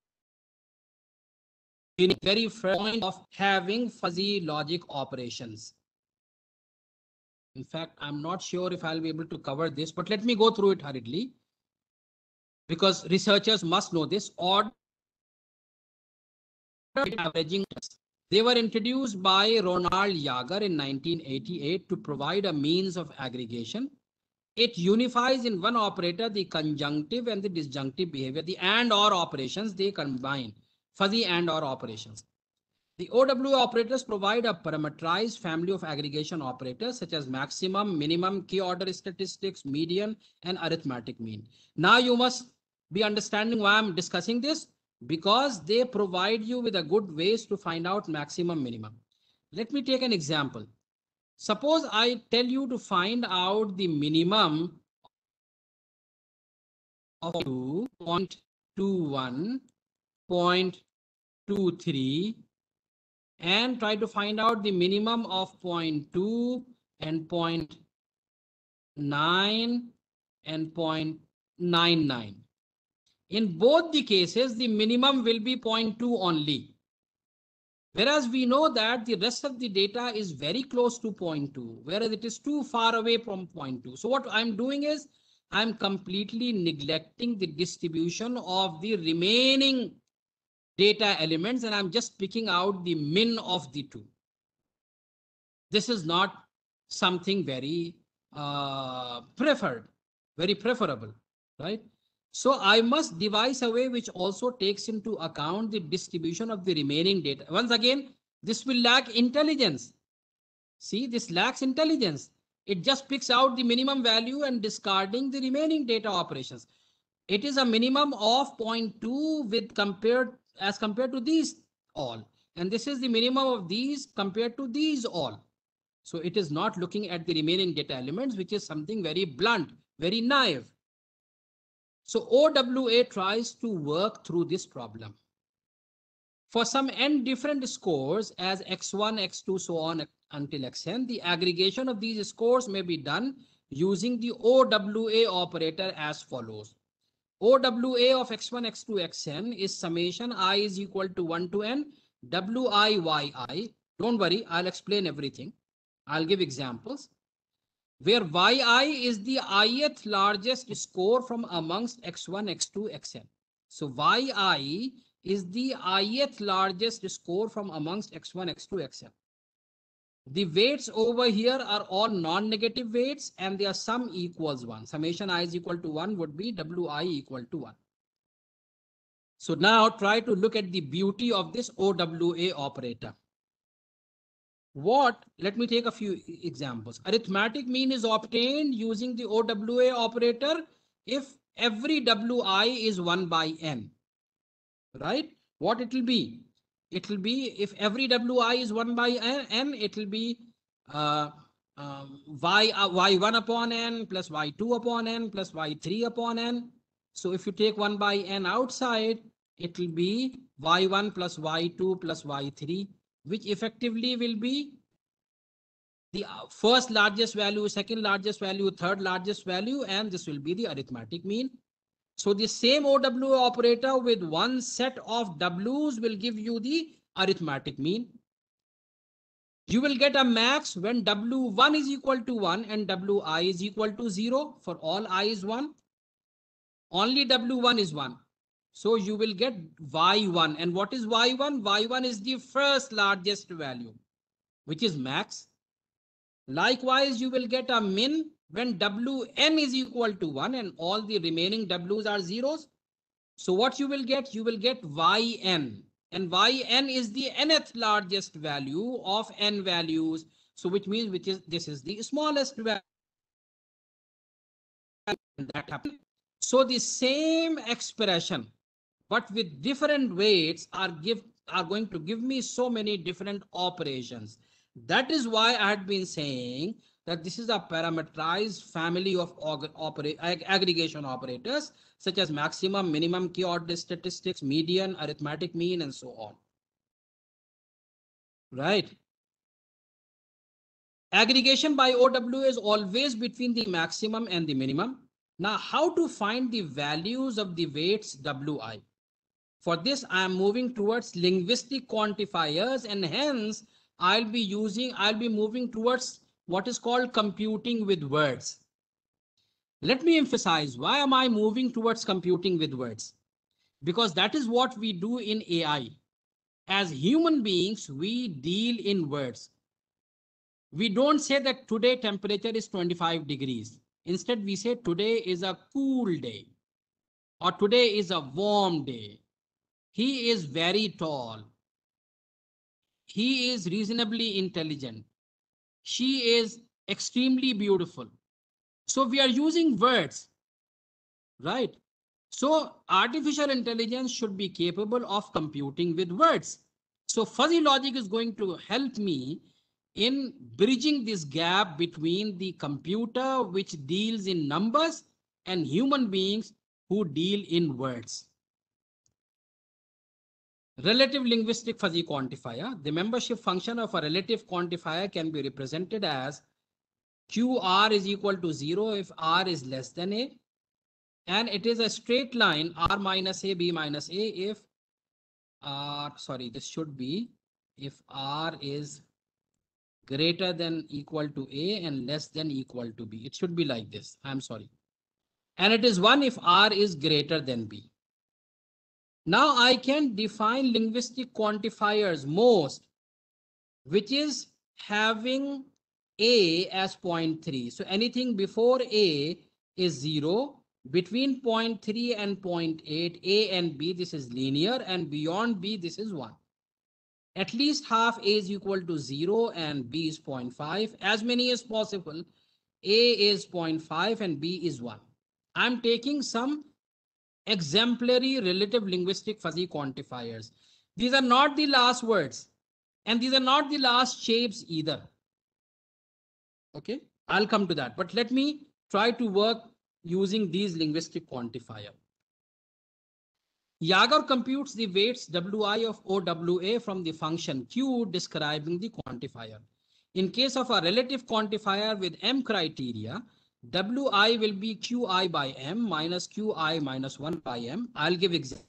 very first point of having fuzzy logic operations. In fact, I'm not sure if I'll be able to cover this, but let me go through it hurriedly, because researchers must know this. Odd averaging tests. They were introduced by Ronald Jager in nineteen eighty-eight to provide a means of aggregation. It unifies in one operator the conjunctive and the disjunctive behavior. The and or operations, they combine fuzzy and or operations. The O W A operators provide a parameterized family of aggregation operators such as maximum, minimum, key order statistics, median, and arithmetic mean. Now you must be understanding why I'm discussing this, because they provide you with a good ways to find out maximum, minimum. Let me take an example. Suppose I tell you to find out the minimum of two point two one, zero point two three, and try to find out the minimum of zero point two and zero point nine and zero point nine nine. In both the cases, the minimum will be zero point two only. Whereas we know that the rest of the data is very close to zero point two, whereas it is too far away from zero point two. So what I'm doing is I'm completely neglecting the distribution of the remaining data elements, and I'm just picking out the min of the two. This is not something very uh, preferred, very preferable, right? So I must devise a way which also takes into account the distribution of the remaining data. Once again, this will lack intelligence. See, this lacks intelligence. It just picks out the minimum value and discarding the remaining data operations. It is a minimum of zero point two with compared as compared to these all. And this is the minimum of these compared to these all. So it is not looking at the remaining data elements, which is something very blunt, very naive. So O W A tries to work through this problem. For some n different scores as x one, x two, so on until xn, the aggregation of these scores may be done using the O W A operator as follows. O W A of x one, x two, xn is summation I is equal to one to n, wi, yi. Don't worry, I'll explain everything. I'll give examples. Where yi is the ith largest score from amongst x one, x two, xn. So yi is the ith largest score from amongst x one, x two, xn. The weights over here are all non-negative weights, and their sum equals one. Summation I is equal to one would be wi equal to one. So now try to look at the beauty of this O W A operator. What? Let me take a few examples. Arithmetic mean is obtained using the O W A operator if every wi is one by n. Right? What it will be? It will be if every wi is one by n, it will be uh, um, y, uh, y one upon n plus y two upon n plus y three upon n. So if you take one by n outside, it will be y one plus y two plus y three, which effectively will be the uh, first largest value, second largest value, third largest value, and this will be the arithmetic mean. So the same O W operator with one set of W's will give you the arithmetic mean. You will get a max when W one is equal to one and Wi is equal to zero. For all I is one, only W one is one. So you will get Y one. And what is Y one? Y one is the first largest value, which is max. Likewise, you will get a min when Wn is equal to one and all the remaining W's are zeros. So what you will get? You will get Yn. And Yn is the nth largest value of n values. So which means which is this is the smallest value. That happens. So the same expression, but with different weights, are give are going to give me so many different operations. That is why I had been saying that this is a parameterized family of opera, ag aggregation operators, such as maximum, minimum, k-order statistics, median, arithmetic mean, and so on. Right. Aggregation by O W is always between the maximum and the minimum. Now, how to find the values of the weights Wi? For this, I am moving towards linguistic quantifiers, and hence I'll be using, I'll be moving towards what is called computing with words. Let me emphasize, why am I moving towards computing with words? Because that is what we do in A I. As human beings, we deal in words. We don't say that today temperature is twenty-five degrees. Instead, we say today is a cool day, or today is a warm day. He is very tall. He is reasonably intelligent. She is extremely beautiful. So we are using words, right? So artificial intelligence should be capable of computing with words. So fuzzy logic is going to help me in bridging this gap between the computer, which deals in numbers, and human beings who deal in words. Relative linguistic fuzzy quantifier. The membership function of a relative quantifier can be represented as Q R is equal to zero if R is less than A. And it is a straight line R minus A, B minus A if R, sorry, this should be if R is greater than equal to A and less than equal to B. It should be like this. I'm sorry. And it is one if R is greater than B. Now I can define linguistic quantifiers most, which is having A as zero point three. So anything before A is zero. Between zero point three and zero point eight, A and B, this is linear, and beyond B, this is one. At least half A is equal to zero and B is zero point five. As many as possible, A is zero point five and B is one. I'm taking some exemplary relative linguistic fuzzy quantifiers. These are not the last words, and these are not the last shapes either. Okay, I'll come to that, but let me try to work using these linguistic quantifier. Jaeger computes the weights Wi of O W A from the function Q describing the quantifier. In case of a relative quantifier with M criteria, Wi will be Qi by M minus Qi minus one by M. I'll give example.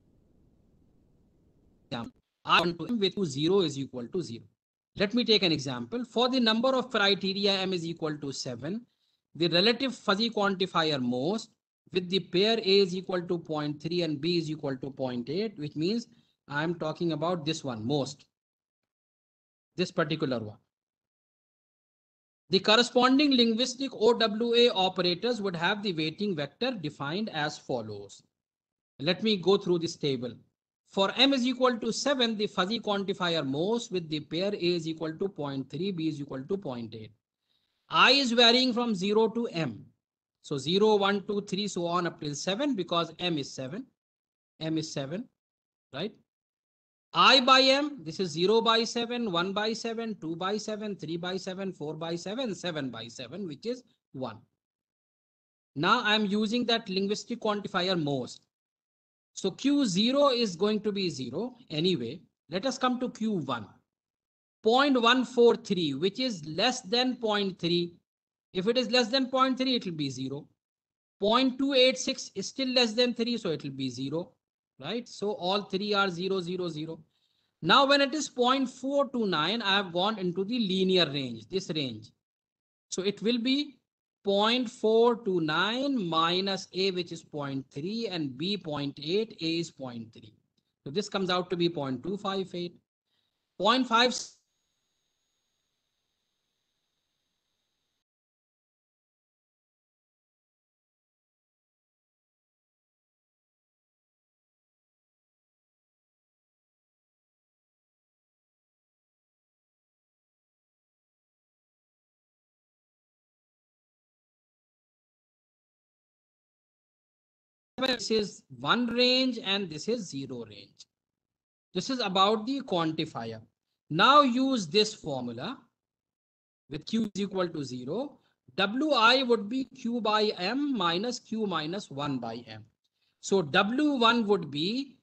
I want to M with zero is equal to zero. Let me take an example. For the number of criteria M is equal to seven, the relative fuzzy quantifier most with the pair A is equal to zero point three and B is equal to zero point eight, which means I'm talking about this one most, this particular one. The corresponding linguistic O W A operators would have the weighting vector defined as follows. Let me go through this table. For M is equal to seven, the fuzzy quantifier most with the pair A is equal to zero point three, B is equal to zero point eight. I is varying from zero to M. So zero, one, two, three, so on up till seven, because M is seven. M is seven, right? I by M, this is zero by seven, one by seven, two by seven, three by seven, four by seven, seven by seven, which is one. Now I'm using that linguistic quantifier most. So Q zero is going to be zero anyway. Let us come to Q one. zero point one four three, which is less than zero point three. If it is less than zero point three, it will be zero. zero point two eight six is still less than three, so it will be zero, right? So all three are zero, zero, zero. Now, when it is zero point four two nine, I have gone into the linear range, this range. So it will be zero point four two nine minus A, which is zero point three, and B zero point eight, A is zero point three. So this comes out to be zero point two five eight. zero point five this is one range and this is zero range. This is about the quantifier. Now use this formula with Q is equal to zero. Wi would be Q by M minus Q minus one by M. So W one would be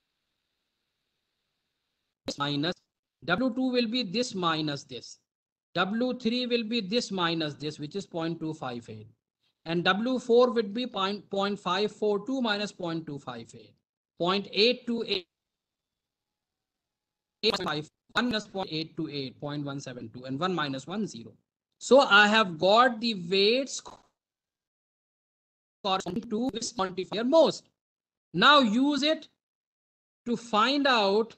minus, W two will be this minus this. W three will be this minus this, which is zero point two five eight. And W four would be zero point five four two minus zero point two five eight. zero point eight two eight. one minus zero point eight two eight, zero point one seven two, and one minus one, zero. So I have got the weights corresponding to this quantifier most. Now use it to find out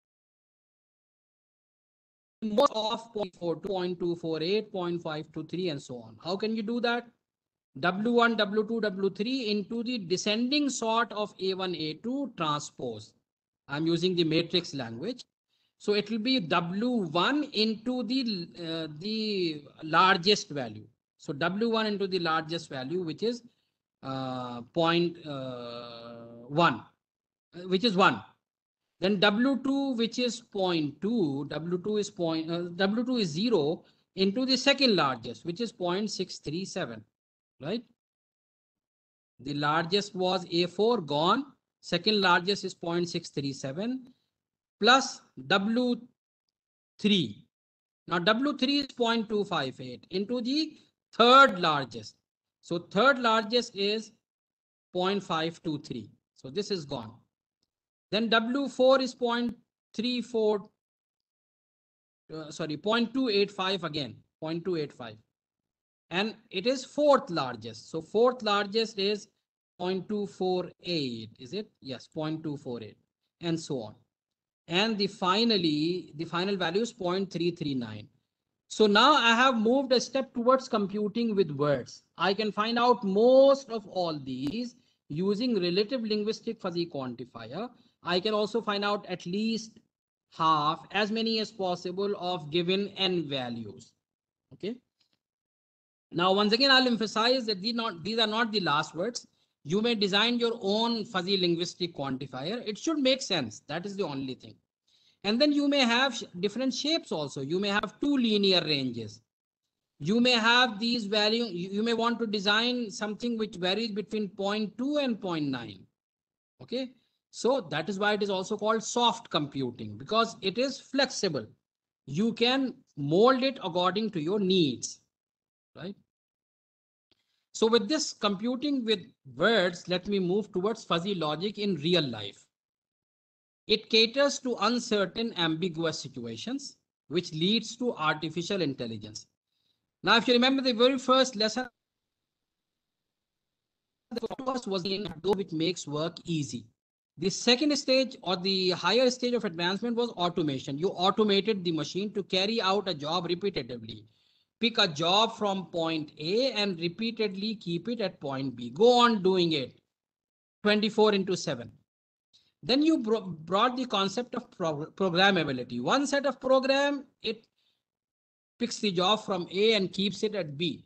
most of zero point four two, zero point two four eight, zero point five two three, and so on. How can you do that? W one, W two, W three into the descending sort of A one, A two transpose. I'm using the matrix language. So it will be W one into the, uh, the largest value. So W one into the largest value, which is uh, zero point one, which is one. Then W two, which is zero point two, W two is point, uh, W two is zero into the second largest, which is zero point six three seven, right? The largest was A four, gone. Second largest is zero point six three seven. Plus W three. Now W three is zero point two five eight into the third largest. So third largest is zero point five two three. So this is gone. Then W four is zero point three four, uh, sorry, zero point two eight five again, zero point two eight five. And it is fourth largest. So fourth largest is zero point two four eight, is it? Yes, zero point two four eight, and so on. And the finally, the final value is zero point three three nine. So now I have moved a step towards computing with words. I can find out most of all these using relative linguistic fuzzy quantifier. I can also find out at least half, as many as possible of given n values. Okay. Now, once again, I'll emphasize that these, not, these are not the last words. You may design your own fuzzy linguistic quantifier. It should make sense. That is the only thing. And then you may have different shapes also. You may have two linear ranges. You may have these values. You may want to design something which varies between zero point two and zero point nine. Okay. So that is why it is also called soft computing, because it is flexible. You can mold it according to your needs, right? So with this computing with words, let me move towards fuzzy logic in real life. It caters to uncertain, ambiguous situations, which leads to artificial intelligence. Now, if you remember the very first lesson, the focus was in those which makes work easy. The second stage or the higher stage of advancement was automation. You automated the machine to carry out a job repetitively. Pick a job from point A and repeatedly keep it at point B. Go on doing it twenty-four into seven. Then you bro brought the concept of pro programmability. One set of program, it picks the job from A and keeps it at B.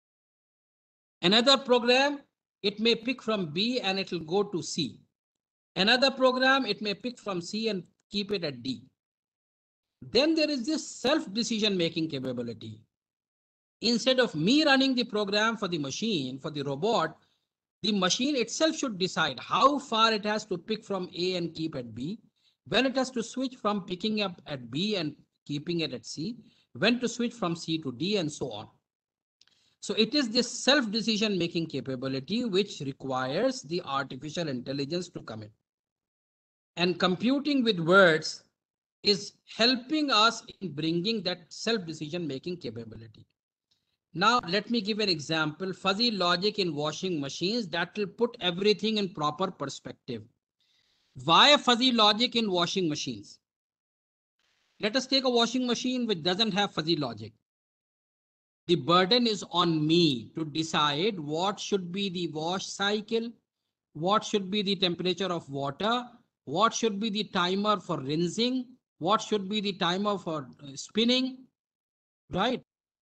Another program, it may pick from B and it will go to C. Another program, it may pick from C and keep it at D. Then there is this self-decision making capability. Instead of me running the program for the machine, for the robot, the machine itself should decide how far it has to pick from A and keep at B, when it has to switch from picking up at B and keeping it at C, when to switch from C to D, and so on. So it is this self-decision making capability which requires the artificial intelligence to come in. And computing with words is helping us in bringing that self-decision making capability. Now, let me give an example. Fuzzy logic in washing machines that will put everything in proper perspective. Why fuzzy logic in washing machines? Let us take a washing machine which doesn't have fuzzy logic. The burden is on me to decide what should be the wash cycle, what should be the temperature of water, what should be the timer for rinsing, what should be the timer for spinning, right?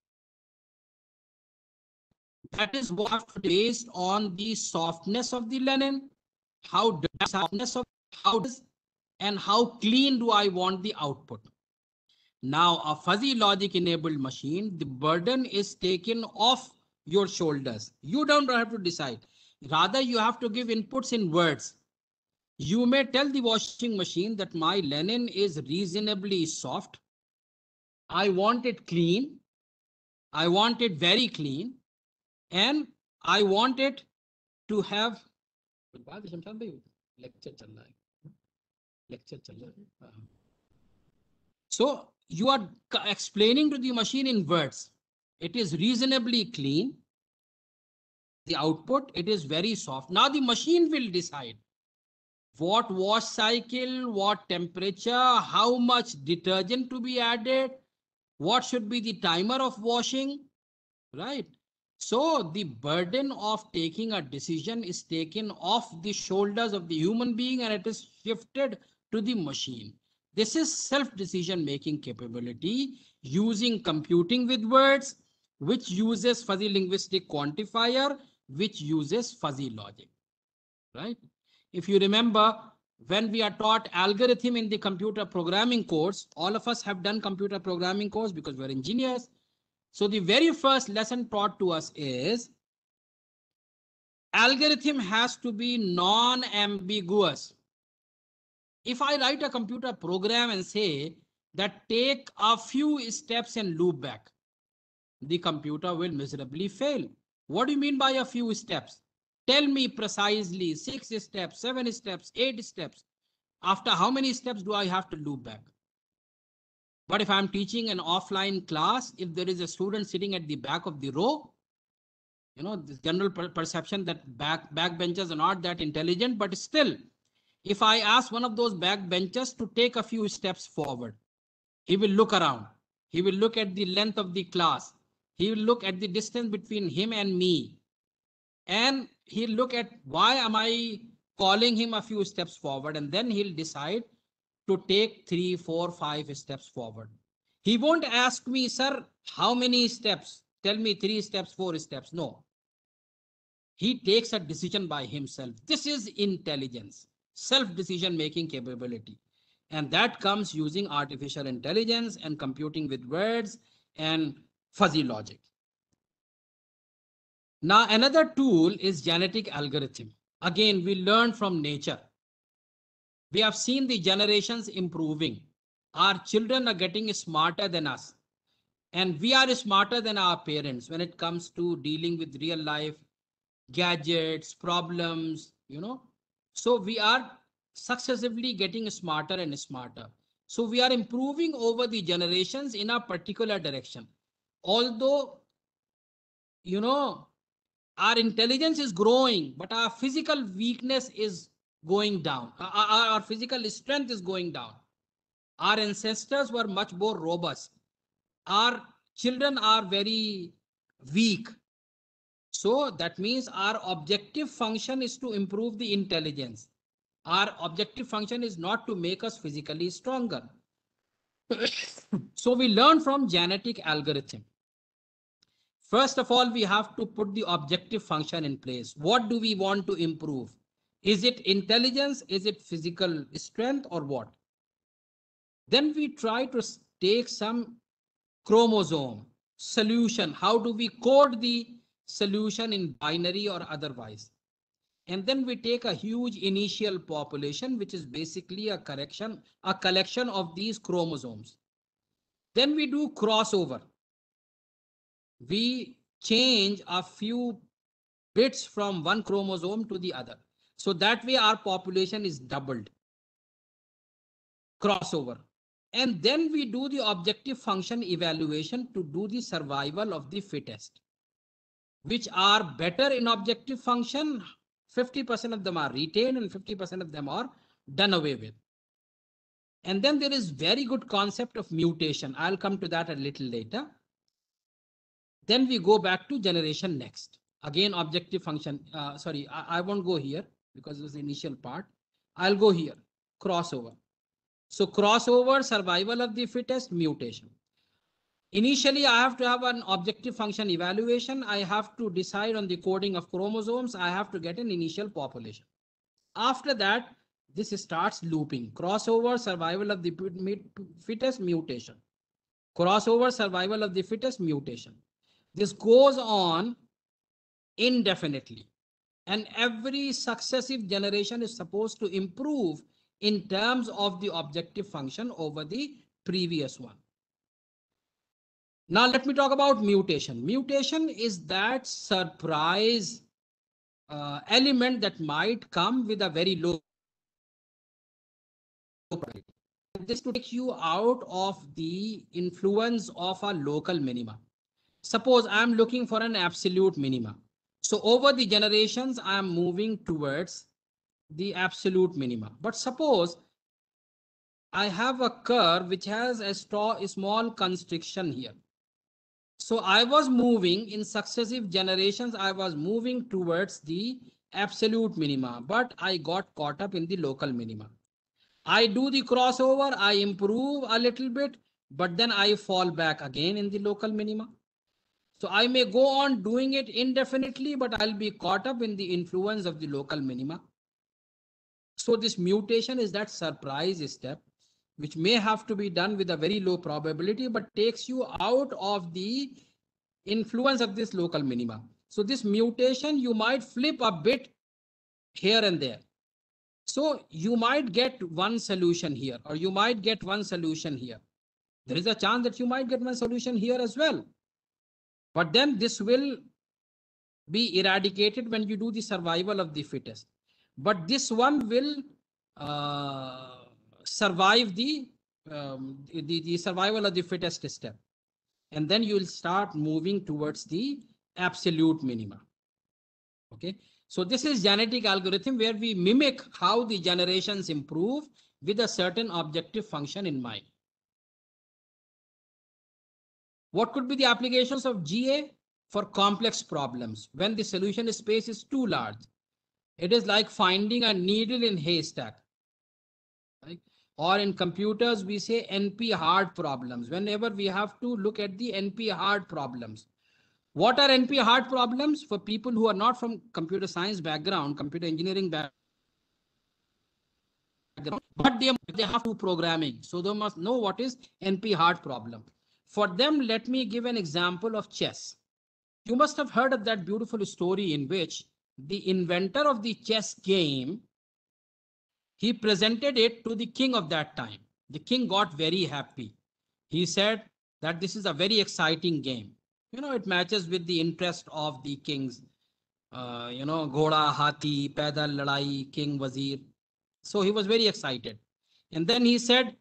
That is what based on the softness of the linen, how the softness of how does and how clean do I want the output. Now, a fuzzy logic enabled machine, the burden is taken off your shoulders. You don't have to decide. Rather, you have to give inputs in words. You may tell the washing machine that my linen is reasonably soft. I want it clean. I want it very clean. And I want it to have lecture. Lecture. So you are explaining to the machine in words. It is reasonably clean. The output, it is very soft. Now the machine will decide what wash cycle, what temperature, how much detergent to be added, what should be the timer of washing, right? So the burden of taking a decision is taken off the shoulders of the human being and it is shifted to the machine. This is self-decision making capability using computing with words, which uses fuzzy linguistic quantifier, which uses fuzzy logic, right? If you remember, when we are taught algorithm in the computer programming course, all of us have done computer programming course because we're engineers. So the very first lesson taught to us is algorithm has to be non-ambiguous. If I write a computer program and say that take a few steps and loop back, the computer will miserably fail. What do you mean by a few steps? Tell me precisely six steps, seven steps, eight steps. After how many steps do I have to loop back? But if I'm teaching an offline class, if there is a student sitting at the back of the row, you know, this general per perception that back backbenchers are not that intelligent, but still, if I ask one of those backbenchers to take a few steps forward, he will look around. He will look at the length of the class. He will look at the distance between him and me. And he'll look at why am I calling him a few steps forward, and then he'll decide to take three, four, five steps forward. He won't ask me, sir, how many steps? Tell me three steps, four steps. No. He takes a decision by himself. This is intelligence, self-decision making capability. And that comes using artificial intelligence and computing with words and fuzzy logic. Now, another tool is genetic algorithm. Again, we learn from nature. We have seen the generations improving. Our children are getting smarter than us. And we are smarter than our parents when it comes to dealing with real life gadgets, problems, you know. So we are successively getting smarter and smarter. So we are improving over the generations in a particular direction. Although, you know, our intelligence is growing, but our physical weakness is going down. Our, our, our physical strength is going down. Our ancestors were much more robust. Our children are very weak. So that means our objective function is to improve the intelligence. Our objective function is not to make us physically stronger. So we learn from genetic algorithm. First of all, we have to put the objective function in place. What do we want to improve? Is it intelligence? Is it physical strength or what? Then we try to take some chromosome solution. How do we code the solution in binary or otherwise? And then we take a huge initial population, which is basically a correction, a collection of these chromosomes. Then we do crossover. We change a few bits from one chromosome to the other. So that way our population is doubled. Crossover. And then we do the objective function evaluation to do the survival of the fittest, which are better in objective function. fifty percent of them are retained and fifty percent of them are done away with. And then there is very good concept of mutation. I'll come to that a little later. Then we go back to generation next. Again, objective function. Uh, sorry, I, I won't go here because it was the initial part. I'll go here, crossover. So crossover, survival of the fittest, mutation. Initially, I have to have an objective function evaluation. I have to decide on the coding of chromosomes. I have to get an initial population. After that, this starts looping. Crossover, survival of the fittest, mutation. Crossover, survival of the fittest, mutation. This goes on indefinitely. And every successive generation is supposed to improve in terms of the objective function over the previous one. Now let me talk about mutation. Mutation is that surprise uh, element that might come with a very low probability. This to take you out of the influence of a local minima. Suppose I am looking for an absolute minima. So over the generations, I am moving towards the absolute minima. But suppose I have a curve which has a small constriction here. So I was moving in successive generations, I was moving towards the absolute minima, but I got caught up in the local minima. I do the crossover, I improve a little bit, but then I fall back again in the local minima. So I may go on doing it indefinitely, but I'll be caught up in the influence of the local minima. So this mutation is that surprise step, which may have to be done with a very low probability, but takes you out of the influence of this local minima. So this mutation, you might flip a bit here and there. So you might get one solution here, or you might get one solution here. There is a chance that you might get one solution here as well. But then this will be eradicated when you do the survival of the fittest. But this one will uh, survive the, um, the, the survival of the fittest step. And then you will start moving towards the absolute minima. Okay. So this is genetic algorithm where we mimic how the generations improve with a certain objective function in mind. What could be the applications of G A? For complex problems when the solution space is too large. It is like finding a needle in haystack. Right? Or in computers, we say N P hard problems. Whenever we have to look at the N P hard problems. What are N P hard problems? For people who are not from computer science background, computer engineering background, but they, they have to programming. So they must know what is N P hard problem. For them, let me give an example of chess. You must have heard of that beautiful story in which the inventor of the chess game, he presented it to the king of that time. The king got very happy. He said that this is a very exciting game. You know, it matches with the interest of the kings. Uh, you know, Ghoda, Hathi, Paidal, Ladai, King, Wazir. So he was very excited. And then he said,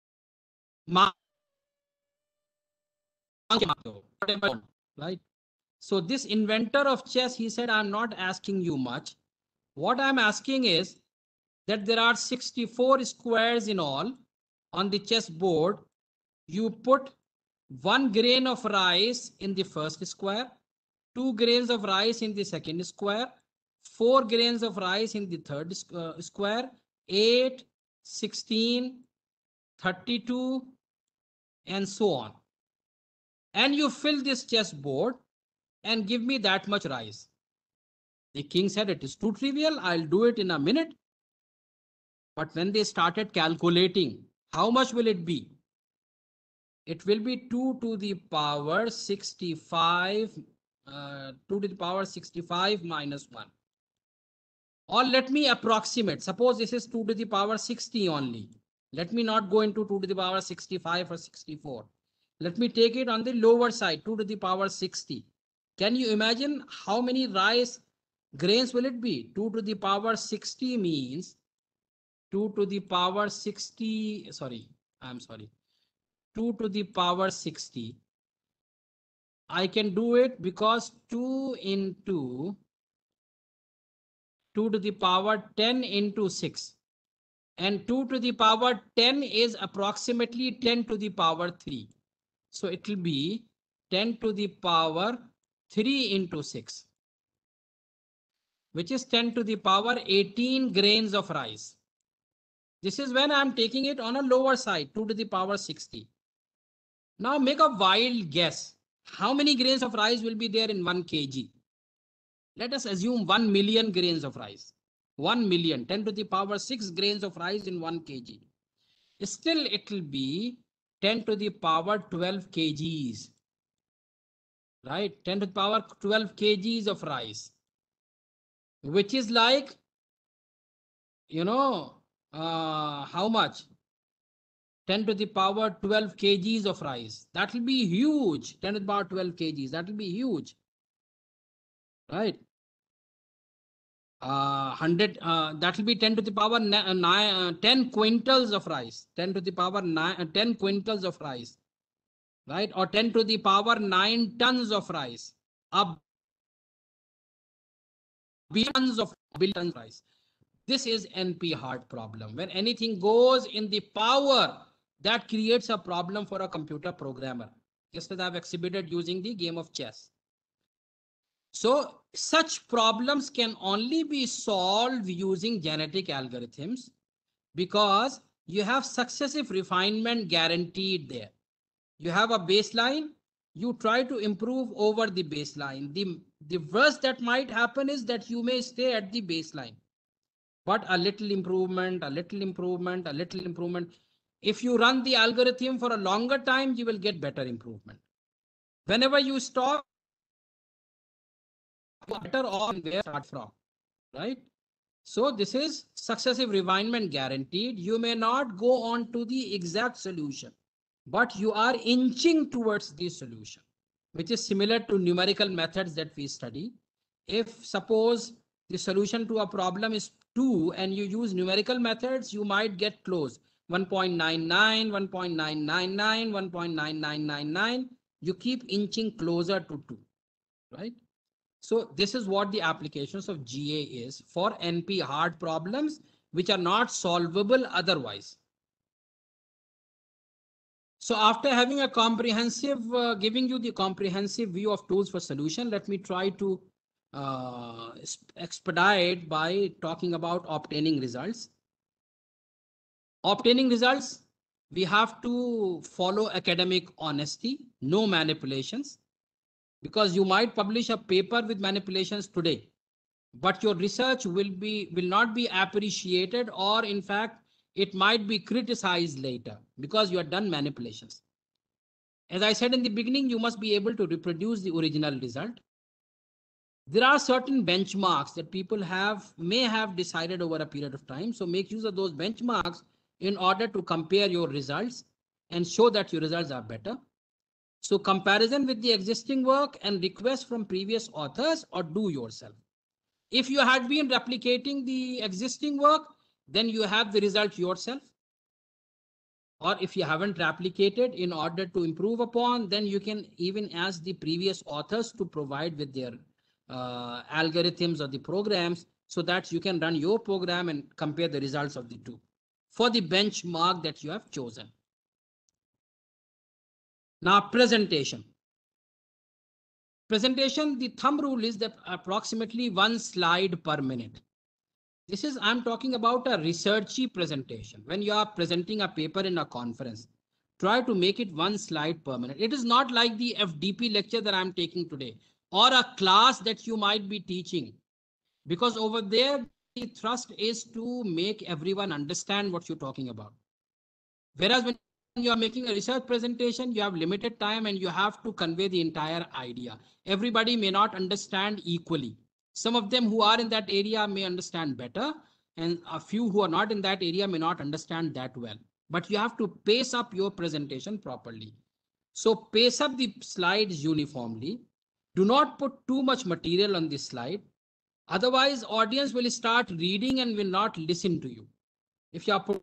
right? So this inventor of chess, he said, I'm not asking you much. What I'm asking is that there are sixty-four squares in all on the chess board. You put one grain of rice in the first square, two grains of rice in the second square, four grains of rice in the third uh, square, eight, sixteen, thirty-two, and so on. And you fill this chess board and give me that much rice. The king said, it is too trivial. I'll do it in a minute. But when they started calculating, how much will it be? It will be two to the power sixty-five, uh, two to the power sixty-five minus one. Or let me approximate. Suppose this is two to the power sixty only. Let me not go into two to the power sixty-five or sixty-four. Let me take it on the lower side, two to the power sixty. Can you imagine how many rice grains will it be? two to the power sixty means two to the power sixty, sorry, I'm sorry, two to the power sixty. I can do it because two into two to the power ten into six. And two to the power ten is approximately ten to the power three. So it will be ten to the power three into six, which is ten to the power eighteen grains of rice. This is when I'm taking it on a lower side, two to the power sixty. Now make a wild guess. How many grains of rice will be there in one kilogram? Let us assume one million grains of rice. one million, ten to the power six grains of rice in one kilogram. Still, it will be ten to the power twelve kilograms. Right? ten to the power twelve kilograms of rice, which is like, you know, uh, how much? ten to the power twelve kilograms of rice. That will be huge. ten to the power twelve kilograms. That will be huge. Right? Uh, one hundred, uh, that will be ten to the power nine, uh, ten quintals of rice. ten to the power nine, uh, ten quintals of rice. Right? Or ten to the power nine tons of rice. A billions of billions of rice. This is N P hard problem. When anything goes in the power, that creates a problem for a computer programmer. Just as I've exhibited using the game of chess. So such problems can only be solved using genetic algorithms because you have successive refinement guaranteed there. You have a baseline, you try to improve over the baseline. The, the worst that might happen is that you may stay at the baseline. But a little improvement, a little improvement, a little improvement. If you run the algorithm for a longer time, you will get better improvement. Whenever you stop, better off where start from, right? So this is successive refinement guaranteed. You may not go on to the exact solution, but you are inching towards the solution, which is similar to numerical methods that we study. If suppose the solution to a problem is two and you use numerical methods, you might get close. one point nine nine, one point nine nine nine, one point nine nine nine nine. You keep inching closer to two, right? So this is what the applications of G A is for N P hard problems, which are not solvable otherwise. So after having a comprehensive, uh, giving you the comprehensive view of tools for solution, let me try to uh, expedite by talking about obtaining results. Obtaining results, we have to follow academic honesty, no manipulations. Because you might publish a paper with manipulations today, but your research will be will not be appreciated, or in fact, it might be criticized later because you have done manipulations. As I said in the beginning, you must be able to reproduce the original result. There are certain benchmarks that people have may have decided over a period of time. So make use of those benchmarks in order to compare your results and show that your results are better. So comparison with the existing work and request from previous authors, or do yourself. If you had been replicating the existing work, then you have the result yourself. Or if you haven't replicated in order to improve upon, then you can even ask the previous authors to provide with their uh, algorithms or the programs so that you can run your program and compare the results of the two for the benchmark that you have chosen. Now, presentation. Presentation, the thumb rule is that approximately one slide per minute. This is, I'm talking about a researchy presentation. When you are presenting a paper in a conference, try to make it one slide per minute. It is not like the F D P lecture that I'm taking today or a class that you might be teaching. because over there, the thrust is to make everyone understand what you're talking about. Whereas when you are making a research presentation, you have limited time and you have to convey the entire idea. Everybody may not understand equally. Some of them who are in that area may understand better, and a few who are not in that area may not understand that well. But you have to pace up your presentation properly. So pace up the slides uniformly. Do not put too much material on this slide. Otherwise, audience will start reading and will not listen to you. If you are put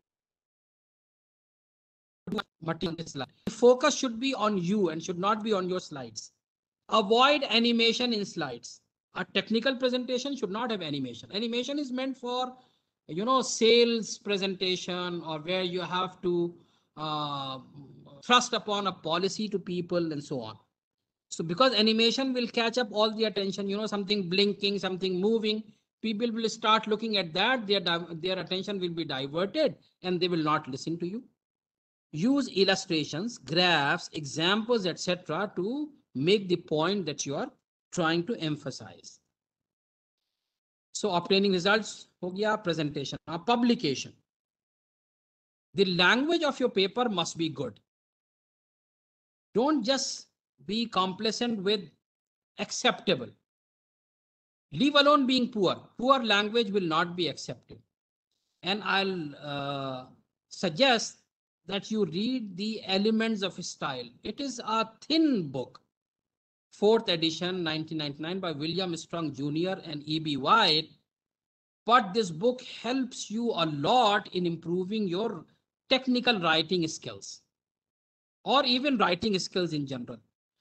material on this slide, the focus should be on you and should not be on your slides. Avoid animation in slides. A technical presentation should not have animation. Animation is meant for, you know, sales presentation, or where you have to uh, thrust upon a policy to people and so on. So because animation will catch up all the attention, you know, something blinking, something moving, people will start looking at that, their, their attention will be diverted and they will not listen to you. Use illustrations, graphs, examples, et cetera to make the point that you are trying to emphasize. So obtaining results, ho gaya, presentation, uh, publication. The language of your paper must be good. Don't just be complacent with acceptable. Leave alone being poor. Poor language will not be accepted. And I'll uh, suggest that you read the Elements of Style. It is a thin book. Fourth edition, nineteen ninety-nine, by William Strong Junior and E B White. But this book helps you a lot in improving your technical writing skills, or even writing skills in general.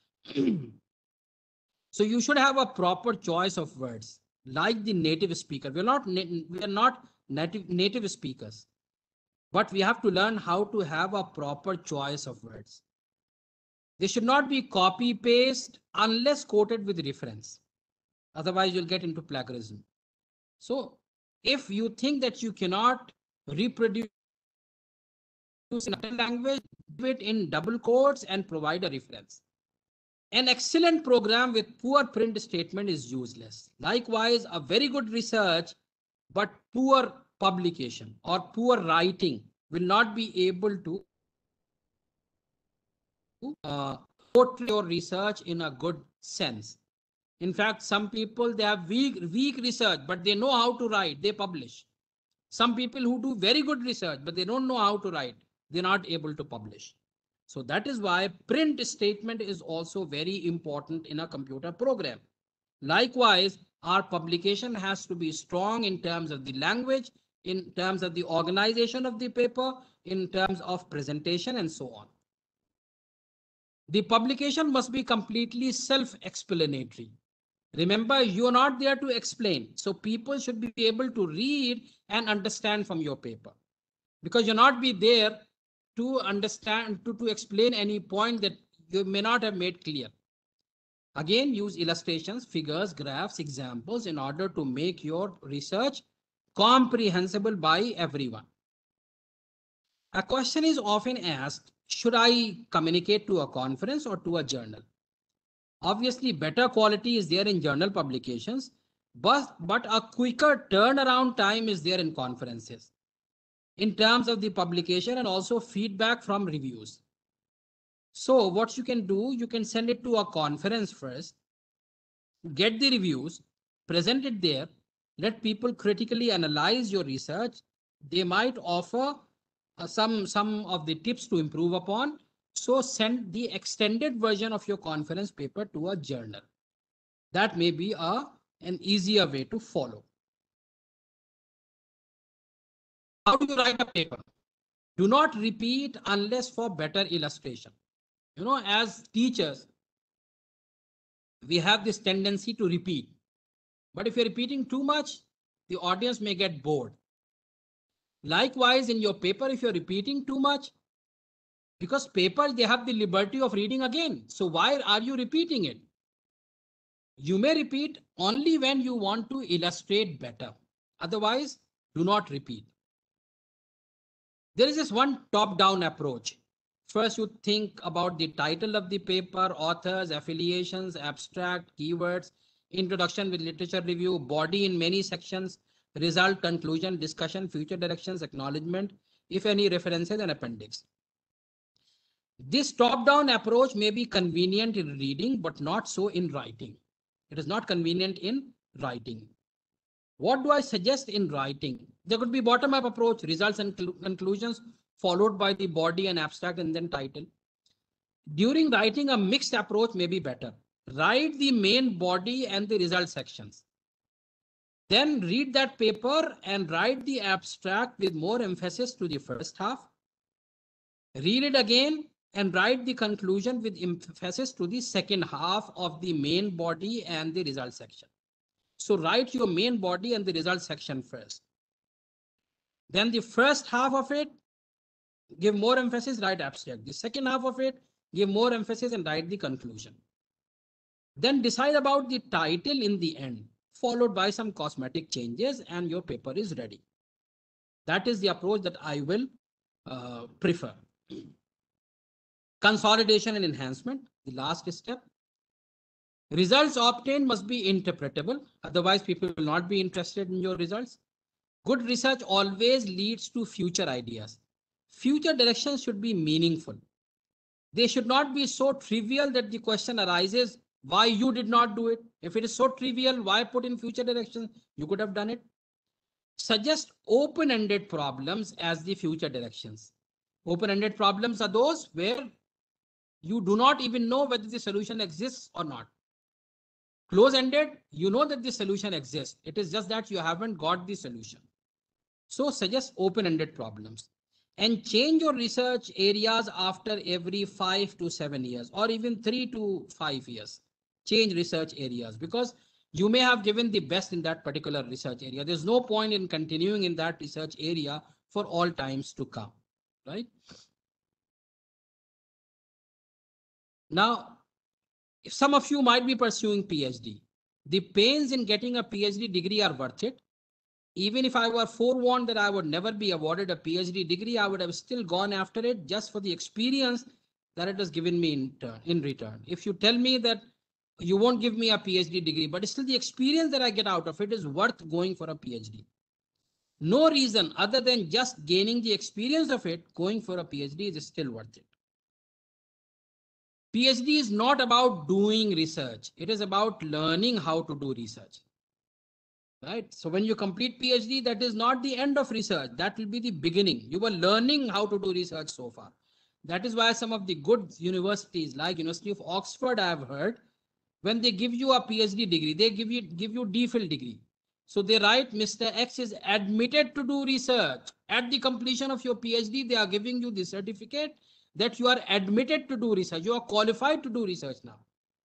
So you should have a proper choice of words, like the native speaker. We're not, we are not native, native speakers, but we have to learn how to have a proper choice of words. They should not be copy paste unless quoted with reference. Otherwise you'll get into plagiarism. So if you think that you cannot reproduce in a language, do it in double quotes and provide a reference. An excellent program with poor print statement is useless. Likewise, a very good research but poor publication or poor writing will not be able to uh, portray your research in a good sense. In fact, some people, they have weak, weak research, but they know how to write, they publish. Some people who do very good research, but they don't know how to write, they're not able to publish. So that is why print statement is also very important in a computer program. Likewise, our publication has to be strong in terms of the language, in terms of the organization of the paper, in terms of presentation, and so on. The publication must be completely self-explanatory. Remember, you're not there to explain. So people should be able to read and understand from your paper, because you'll not be there to understand, to, to explain any point that you may not have made clear. Again, use illustrations, figures, graphs, examples in order to make your research comprehensible by everyone. A question is often asked, should I communicate to a conference or to a journal? Obviously, better quality is there in journal publications, but, but a quicker turnaround time is there in conferences in terms of the publication and also feedback from reviews. So what you can do, you can send it to a conference first, get the reviews, present it there, let people critically analyze your research. They might offer uh, some, some of the tips to improve upon. So send the extended version of your conference paper to a journal. That may be a, an easier way to follow. How do you write a paper? Do not repeat unless for better illustration. You know, as teachers, we have this tendency to repeat. But if you're repeating too much, the audience may get bored. Likewise, in your paper, if you're repeating too much, because paper, they have the liberty of reading again. So why are you repeating it? You may repeat only when you want to illustrate better. Otherwise, do not repeat. There is this one top-down approach. First, you think about the title of the paper, authors, affiliations, abstract, keywords, introduction with literature review, body in many sections, result, conclusion, discussion, future directions, acknowledgement, if any references, and appendix. This top-down approach may be convenient in reading, but not so in writing. It is not convenient in writing. What do I suggest in writing? There could be bottom-up approach, results and conclusions, followed by the body and abstract and then title. During writing, a mixed approach may be better. Write the main body and the result sections. Then read that paper and write the abstract with more emphasis to the first half. Read it again and write the conclusion with emphasis to the second half of the main body and the result section. So write your main body and the result section first. Then the first half of it, give more emphasis, write abstract. The second half of it, give more emphasis and write the conclusion. Then decide about the title in the end, followed by some cosmetic changes, and your paper is ready. That is the approach that I will uh, prefer. Consolidation and enhancement, the last step. Results obtained must be interpretable, otherwise people will not be interested in your results. Good research always leads to future ideas. Future directions should be meaningful. They should not be so trivial that the question arises, why you did not do it? If it is so trivial, why put in future directions? You could have done it. Suggest open-ended problems as the future directions. Open-ended problems are those where you do not even know whether the solution exists or not. Close-ended, you know that the solution exists. It is just that you haven't got the solution. So suggest open-ended problems. And change your research areas after every five to seven years or even three to five years. Change research areas because you may have given the best in that particular research area. There's no point in continuing in that research area for all times to come, right? Now, if some of you might be pursuing PhD, the pains in getting a PhD degree are worth it. Even if I were forewarned that I would never be awarded a PhD degree, I would have still gone after it just for the experience that it has given me in, turn, in return. If you tell me that you won't give me a PhD degree, but still the experience that I get out of it is worth going for a PhD. No reason other than just gaining the experience of it, going for a PhD is still worth it. PhD is not about doing research. It is about learning how to do research. Right? So when you complete PhD, that is not the end of research. That will be the beginning. You were learning how to do research so far. That is why some of the good universities like University of Oxford, I have heard, when they give you a PhD degree, they give you give you DPhil degree. So they write Mister X is admitted to do research. At the completion of your PhD, they are giving you the certificate that you are admitted to do research. You are qualified to do research now.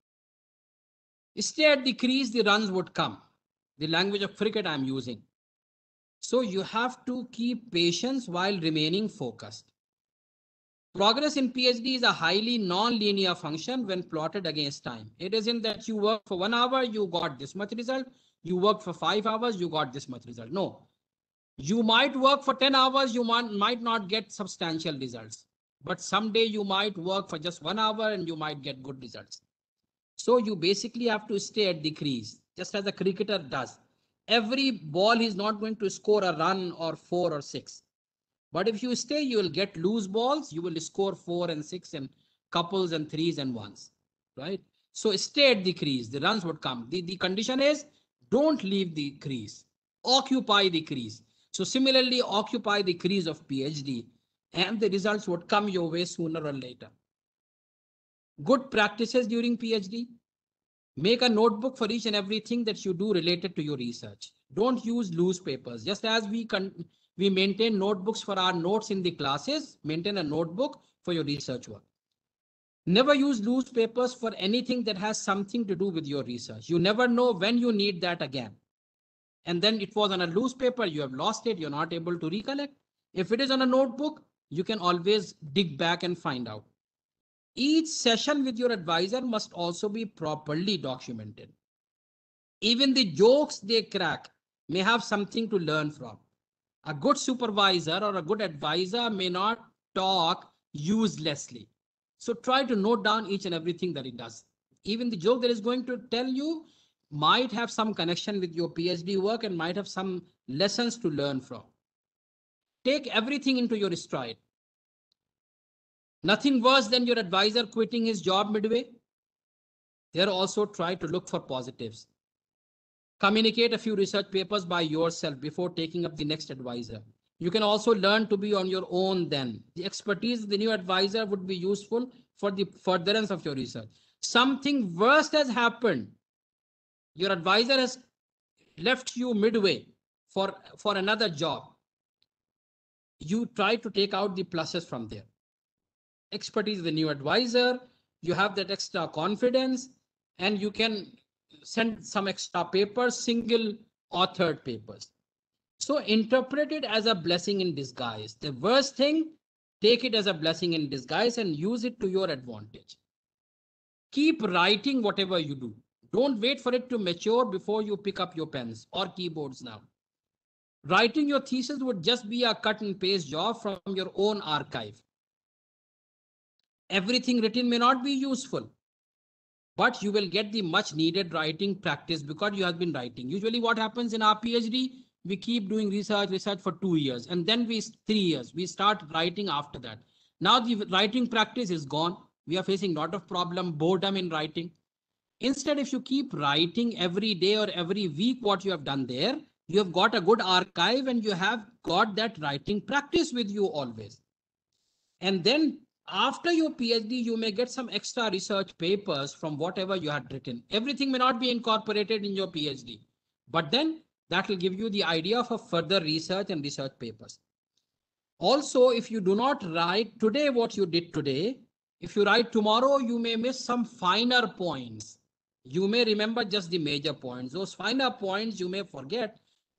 Stay at the crease, the runs would come. The language of cricket I'm using. So you have to keep patience while remaining focused. Progress in PhD is a highly non-linear function when plotted against time. It isn't that you work for one hour, you got this much result. You work for five hours, you got this much result. No. You might work for ten hours, you might, might not get substantial results. But someday you might work for just one hour and you might get good results. So you basically have to stay at the crease, just as a cricketer does. Every ball is not going to score a run or four or six. But if you stay, you will get loose balls. You will score four and six and couples and threes and ones, right? So stay at the crease. The runs would come. The, the condition is don't leave the crease. Occupy the crease. So similarly, occupy the crease of PhD and the results would come your way sooner or later. Good practices during PhD. Make a notebook for each and everything that you do related to your research. Don't use loose papers. Just as we can, we maintain notebooks for our notes in the classes, maintain a notebook for your research work. Never use loose papers for anything that has something to do with your research. You never know when you need that again. And then it was on a loose paper, you have lost it, you're not able to recollect. If it is on a notebook, you can always dig back and find out. Each session with your advisor must also be properly documented. Even the jokes they crack may have something to learn from. A good supervisor or a good advisor may not talk uselessly. So try to note down each and everything that he does. Even the joke that is going to tell you, might have some connection with your PhD work and might have some lessons to learn from. Take everything into your stride. Nothing worse than your advisor quitting his job midway. There also try to look for positives. Communicate a few research papers by yourself before taking up the next advisor. You can also learn to be on your own then. The expertise of the new advisor would be useful for the furtherance of your research. Something worse has happened. Your advisor has left you midway for, for another job. You try to take out the pluses from there. Expertise of the new advisor, you have that extra confidence, and you can send some extra papers, single authored papers. So interpret it as a blessing in disguise. The worst thing, take it as a blessing in disguise and use it to your advantage. Keep writing whatever you do. Don't wait for it to mature before you pick up your pens or keyboards now. Writing your thesis would just be a cut and paste job from your own archive. Everything written may not be useful, but you will get the much needed writing practice because you have been writing. Usually what happens in our PhD, we keep doing research, research for two years, and then we, three years, we start writing after that. Now the writing practice is gone. We are facing a lot of problem, boredom in writing. Instead, if you keep writing every day or every week what you have done there, you have got a good archive and you have got that writing practice with you always. And then after your PhD, you may get some extra research papers from whatever you had written. Everything may not be incorporated in your PhD, but then that will give you the idea of a further research and research papers. Also, if you do not write today what you did today, if you write tomorrow, you may miss some finer points. You may remember just the major points. Those finer points you may forget.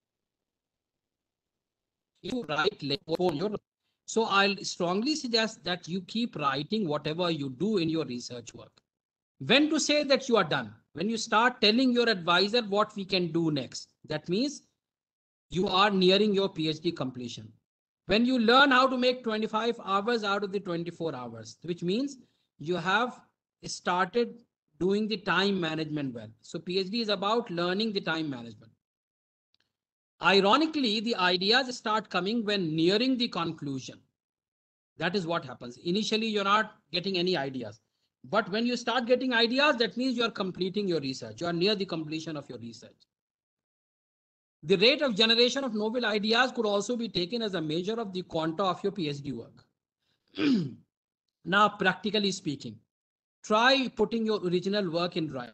You write later. So I'll strongly suggest that you keep writing whatever you do in your research work. When to say that you are done? When you start telling your advisor what we can do next. That means you are nearing your PhD completion. When you learn how to make twenty-five hours out of the twenty-four hours, which means you have started doing the time management well. So PhD is about learning the time management. Ironically, the ideas start coming when nearing the conclusion. That is what happens. Initially, you're not getting any ideas. But when you start getting ideas, that means you're completing your research. You are near the completion of your research. The rate of generation of novel ideas could also be taken as a measure of the quanta of your PhD work. Now, practically speaking, try putting your original work in writing.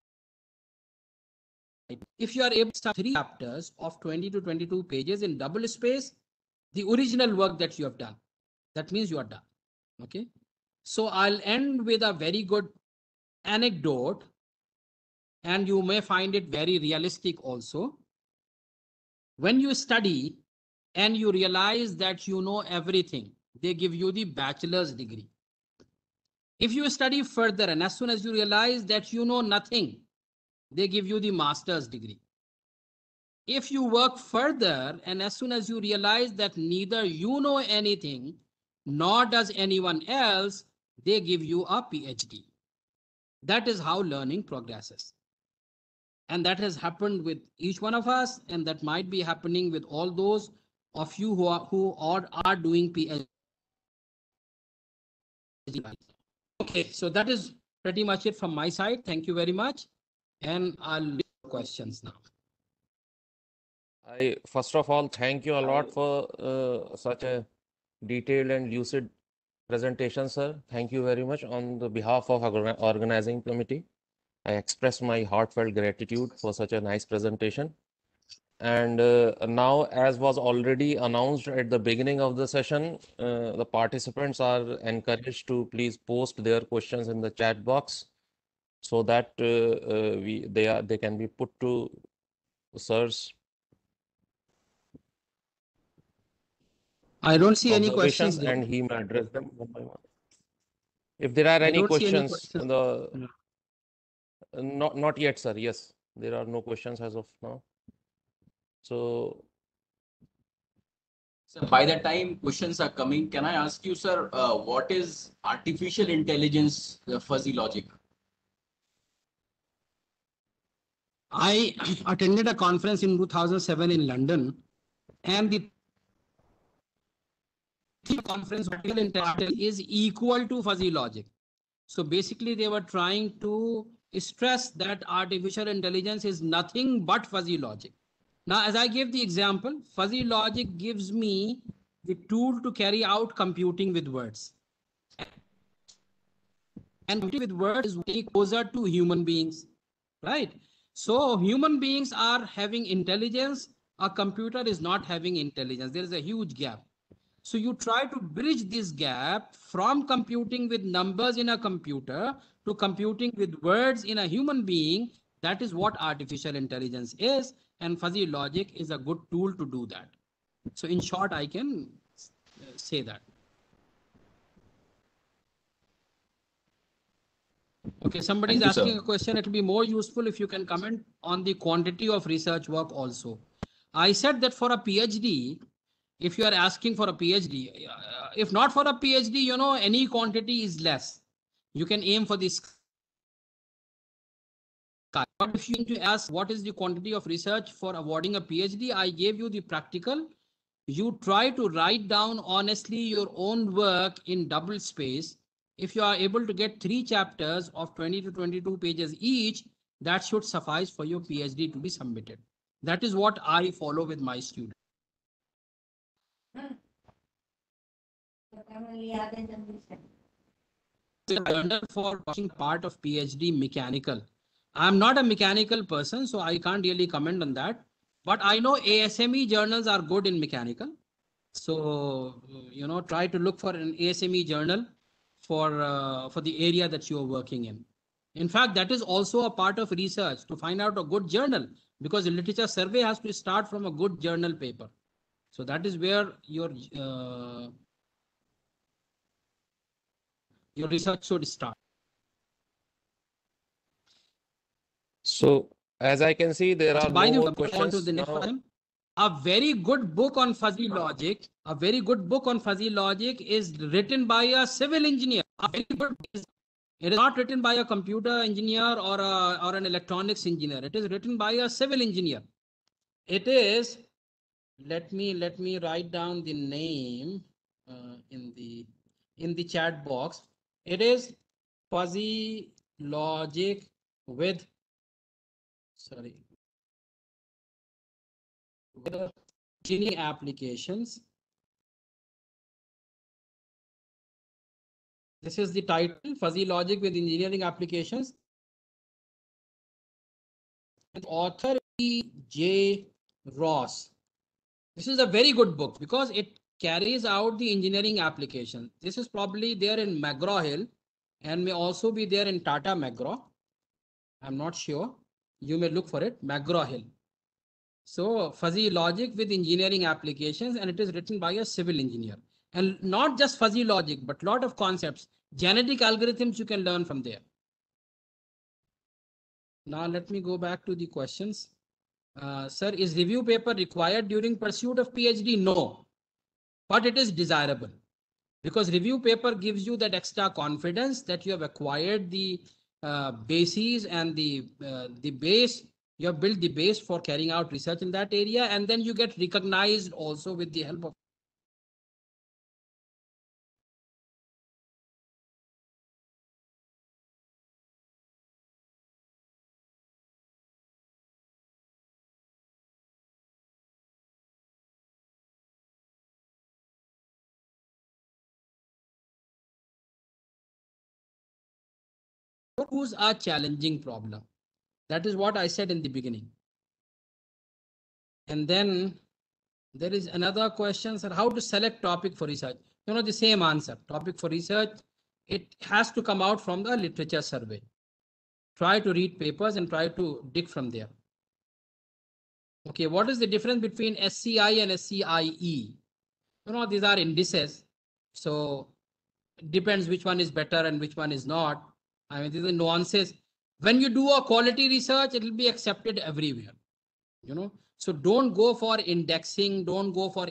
If you are able to start three chapters of twenty to twenty-two pages in double space, the original work that you have done, that means you are done. Okay. So I'll end with a very good anecdote, and you may find it very realistic also. When you study and you realize that you know everything, they give you the bachelor's degree. If you study further and as soon as you realize that you know nothing, they give you the master's degree. If you work further and as soon as you realize that neither you know anything, nor does anyone else, they give you a PhD. That is how learning progresses. And that has happened with each one of us, and that might be happening with all those of you who are, who are, are doing PhD. Okay, so that is pretty much it from my side. Thank you very much. And I'll leave questions now. I first of all thank you a lot for uh, such a detailed and lucid presentation, sir. Thank you very much on the behalf of our organizing committee. I express my heartfelt gratitude for such a nice presentation. And uh, now, as was already announced at the beginning of the session, uh, the participants are encouraged to please post their questions in the chat box so that uh, uh, we they are they can be put to sirs. I don't see any questions there. And he may address them one by one. If there are any questions, any questions, the no. not not yet, sir. Yes, there are no questions as of now. So, so by the time questions are coming, can I ask you, sir, uh, what is artificial intelligence, the fuzzy logic? I attended a conference in two thousand seven in London, and the conference intelligence is equal to fuzzy logic. So basically they were trying to stress that artificial intelligence is nothing but fuzzy logic. Now, as I gave the example, fuzzy logic gives me the tool to carry out computing with words. And computing with words is way closer to human beings, right? So human beings are having intelligence. A computer is not having intelligence. There is a huge gap. So you try to bridge this gap from computing with numbers in a computer to computing with words in a human being. That is what artificial intelligence is. And fuzzy logic is a good tool to do that. So in short, I can say that. Okay, somebody is asking a question. It will be more useful if you can comment on the quantity of research work also. I said that for a PhD, if you are asking for a PhD, uh, if not for a PhD, you know, any quantity is less. You can aim for this. But if you need to ask what is the quantity of research for awarding a PhD, I gave you the practical. You try to write down honestly your own work in double space. If you are able to get three chapters of twenty to twenty-two pages each, that should suffice for your PhD to be submitted. That is what I follow with my students. For watching part of PhD mechanical. I'm not a mechanical person, so I can't really comment on that. But I know A S M E journals are good in mechanical. So, you know, try to look for an A S M E journal for, uh, for the area that you are working in. In fact, that is also a part of research to find out a good journal, because the literature survey has to start from a good journal paper. So that is where your, uh, your research should start. So as I can see, there are By no the more questions the next now. one, a very good book on fuzzy logic, a very good book on fuzzy logic is written by a civil engineer. A very good, it is not written by a computer engineer or, a, or an electronics engineer. It is written by a civil engineer. It is, let me, let me write down the name uh, in the, in the chat box. It is Fuzzy Logic with, sorry, with engineering applications. This is the title, Fuzzy Logic with Engineering Applications. And author E J Ross. This is a very good book because it carries out the engineering application. This is probably there in McGraw-Hill and may also be there in Tata McGraw. I'm not sure. You may look for it, McGraw-Hill. So fuzzy logic with engineering applications, and it is written by a civil engineer. And not just fuzzy logic, but a lot of concepts, genetic algorithms you can learn from there. Now let me go back to the questions. Uh, sir, is review paper required during pursuit of PhD? No, but it is desirable because review paper gives you that extra confidence that you have acquired the uh, bases and the, uh, the base. You have built the base for carrying out research in that area, and then you get recognized also with the help of who's a challenging problem. That is what I said in the beginning. And then there is another question, sir, how to select topic for research? You know, the same answer, topic for research, it has to come out from the literature survey. Try to read papers and try to dig from there. Okay, what is the difference between S C I and S C I E? You know, these are indices. So it depends which one is better and which one is not. I mean, these are nuances. When you do a quality research, it will be accepted everywhere. You know, so don't go for indexing, don't go for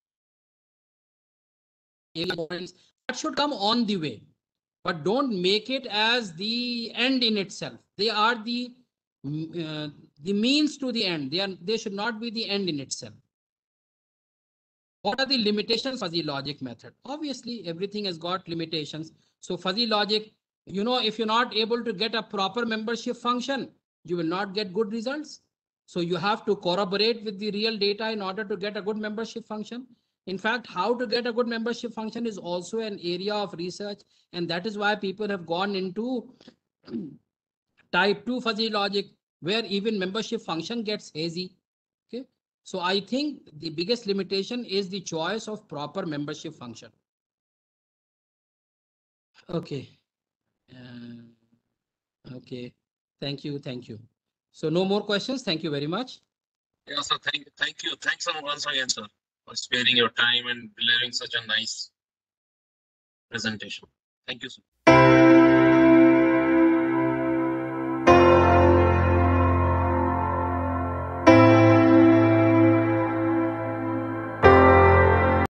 that should come on the way, but don't make it as the end in itself. They are the uh, the means to the end. They are, they should not be the end in itself. What are the limitations of fuzzy logic method? Obviously, everything has got limitations. So fuzzy logic, you know, if you're not able to get a proper membership function, you will not get good results. So you have to corroborate with the real data in order to get a good membership function. In fact, how to get a good membership function is also an area of research. And that is why people have gone into type two fuzzy logic, where even membership function gets hazy. Okay. So I think the biggest limitation is the choice of proper membership function. Okay. Uh, okay. Thank you. Thank you. So no more questions. Thank you very much. Yeah, sir. Thank, thank you. Thanks once again, sir, for sparing your time and delivering such a nice presentation. Thank you, sir.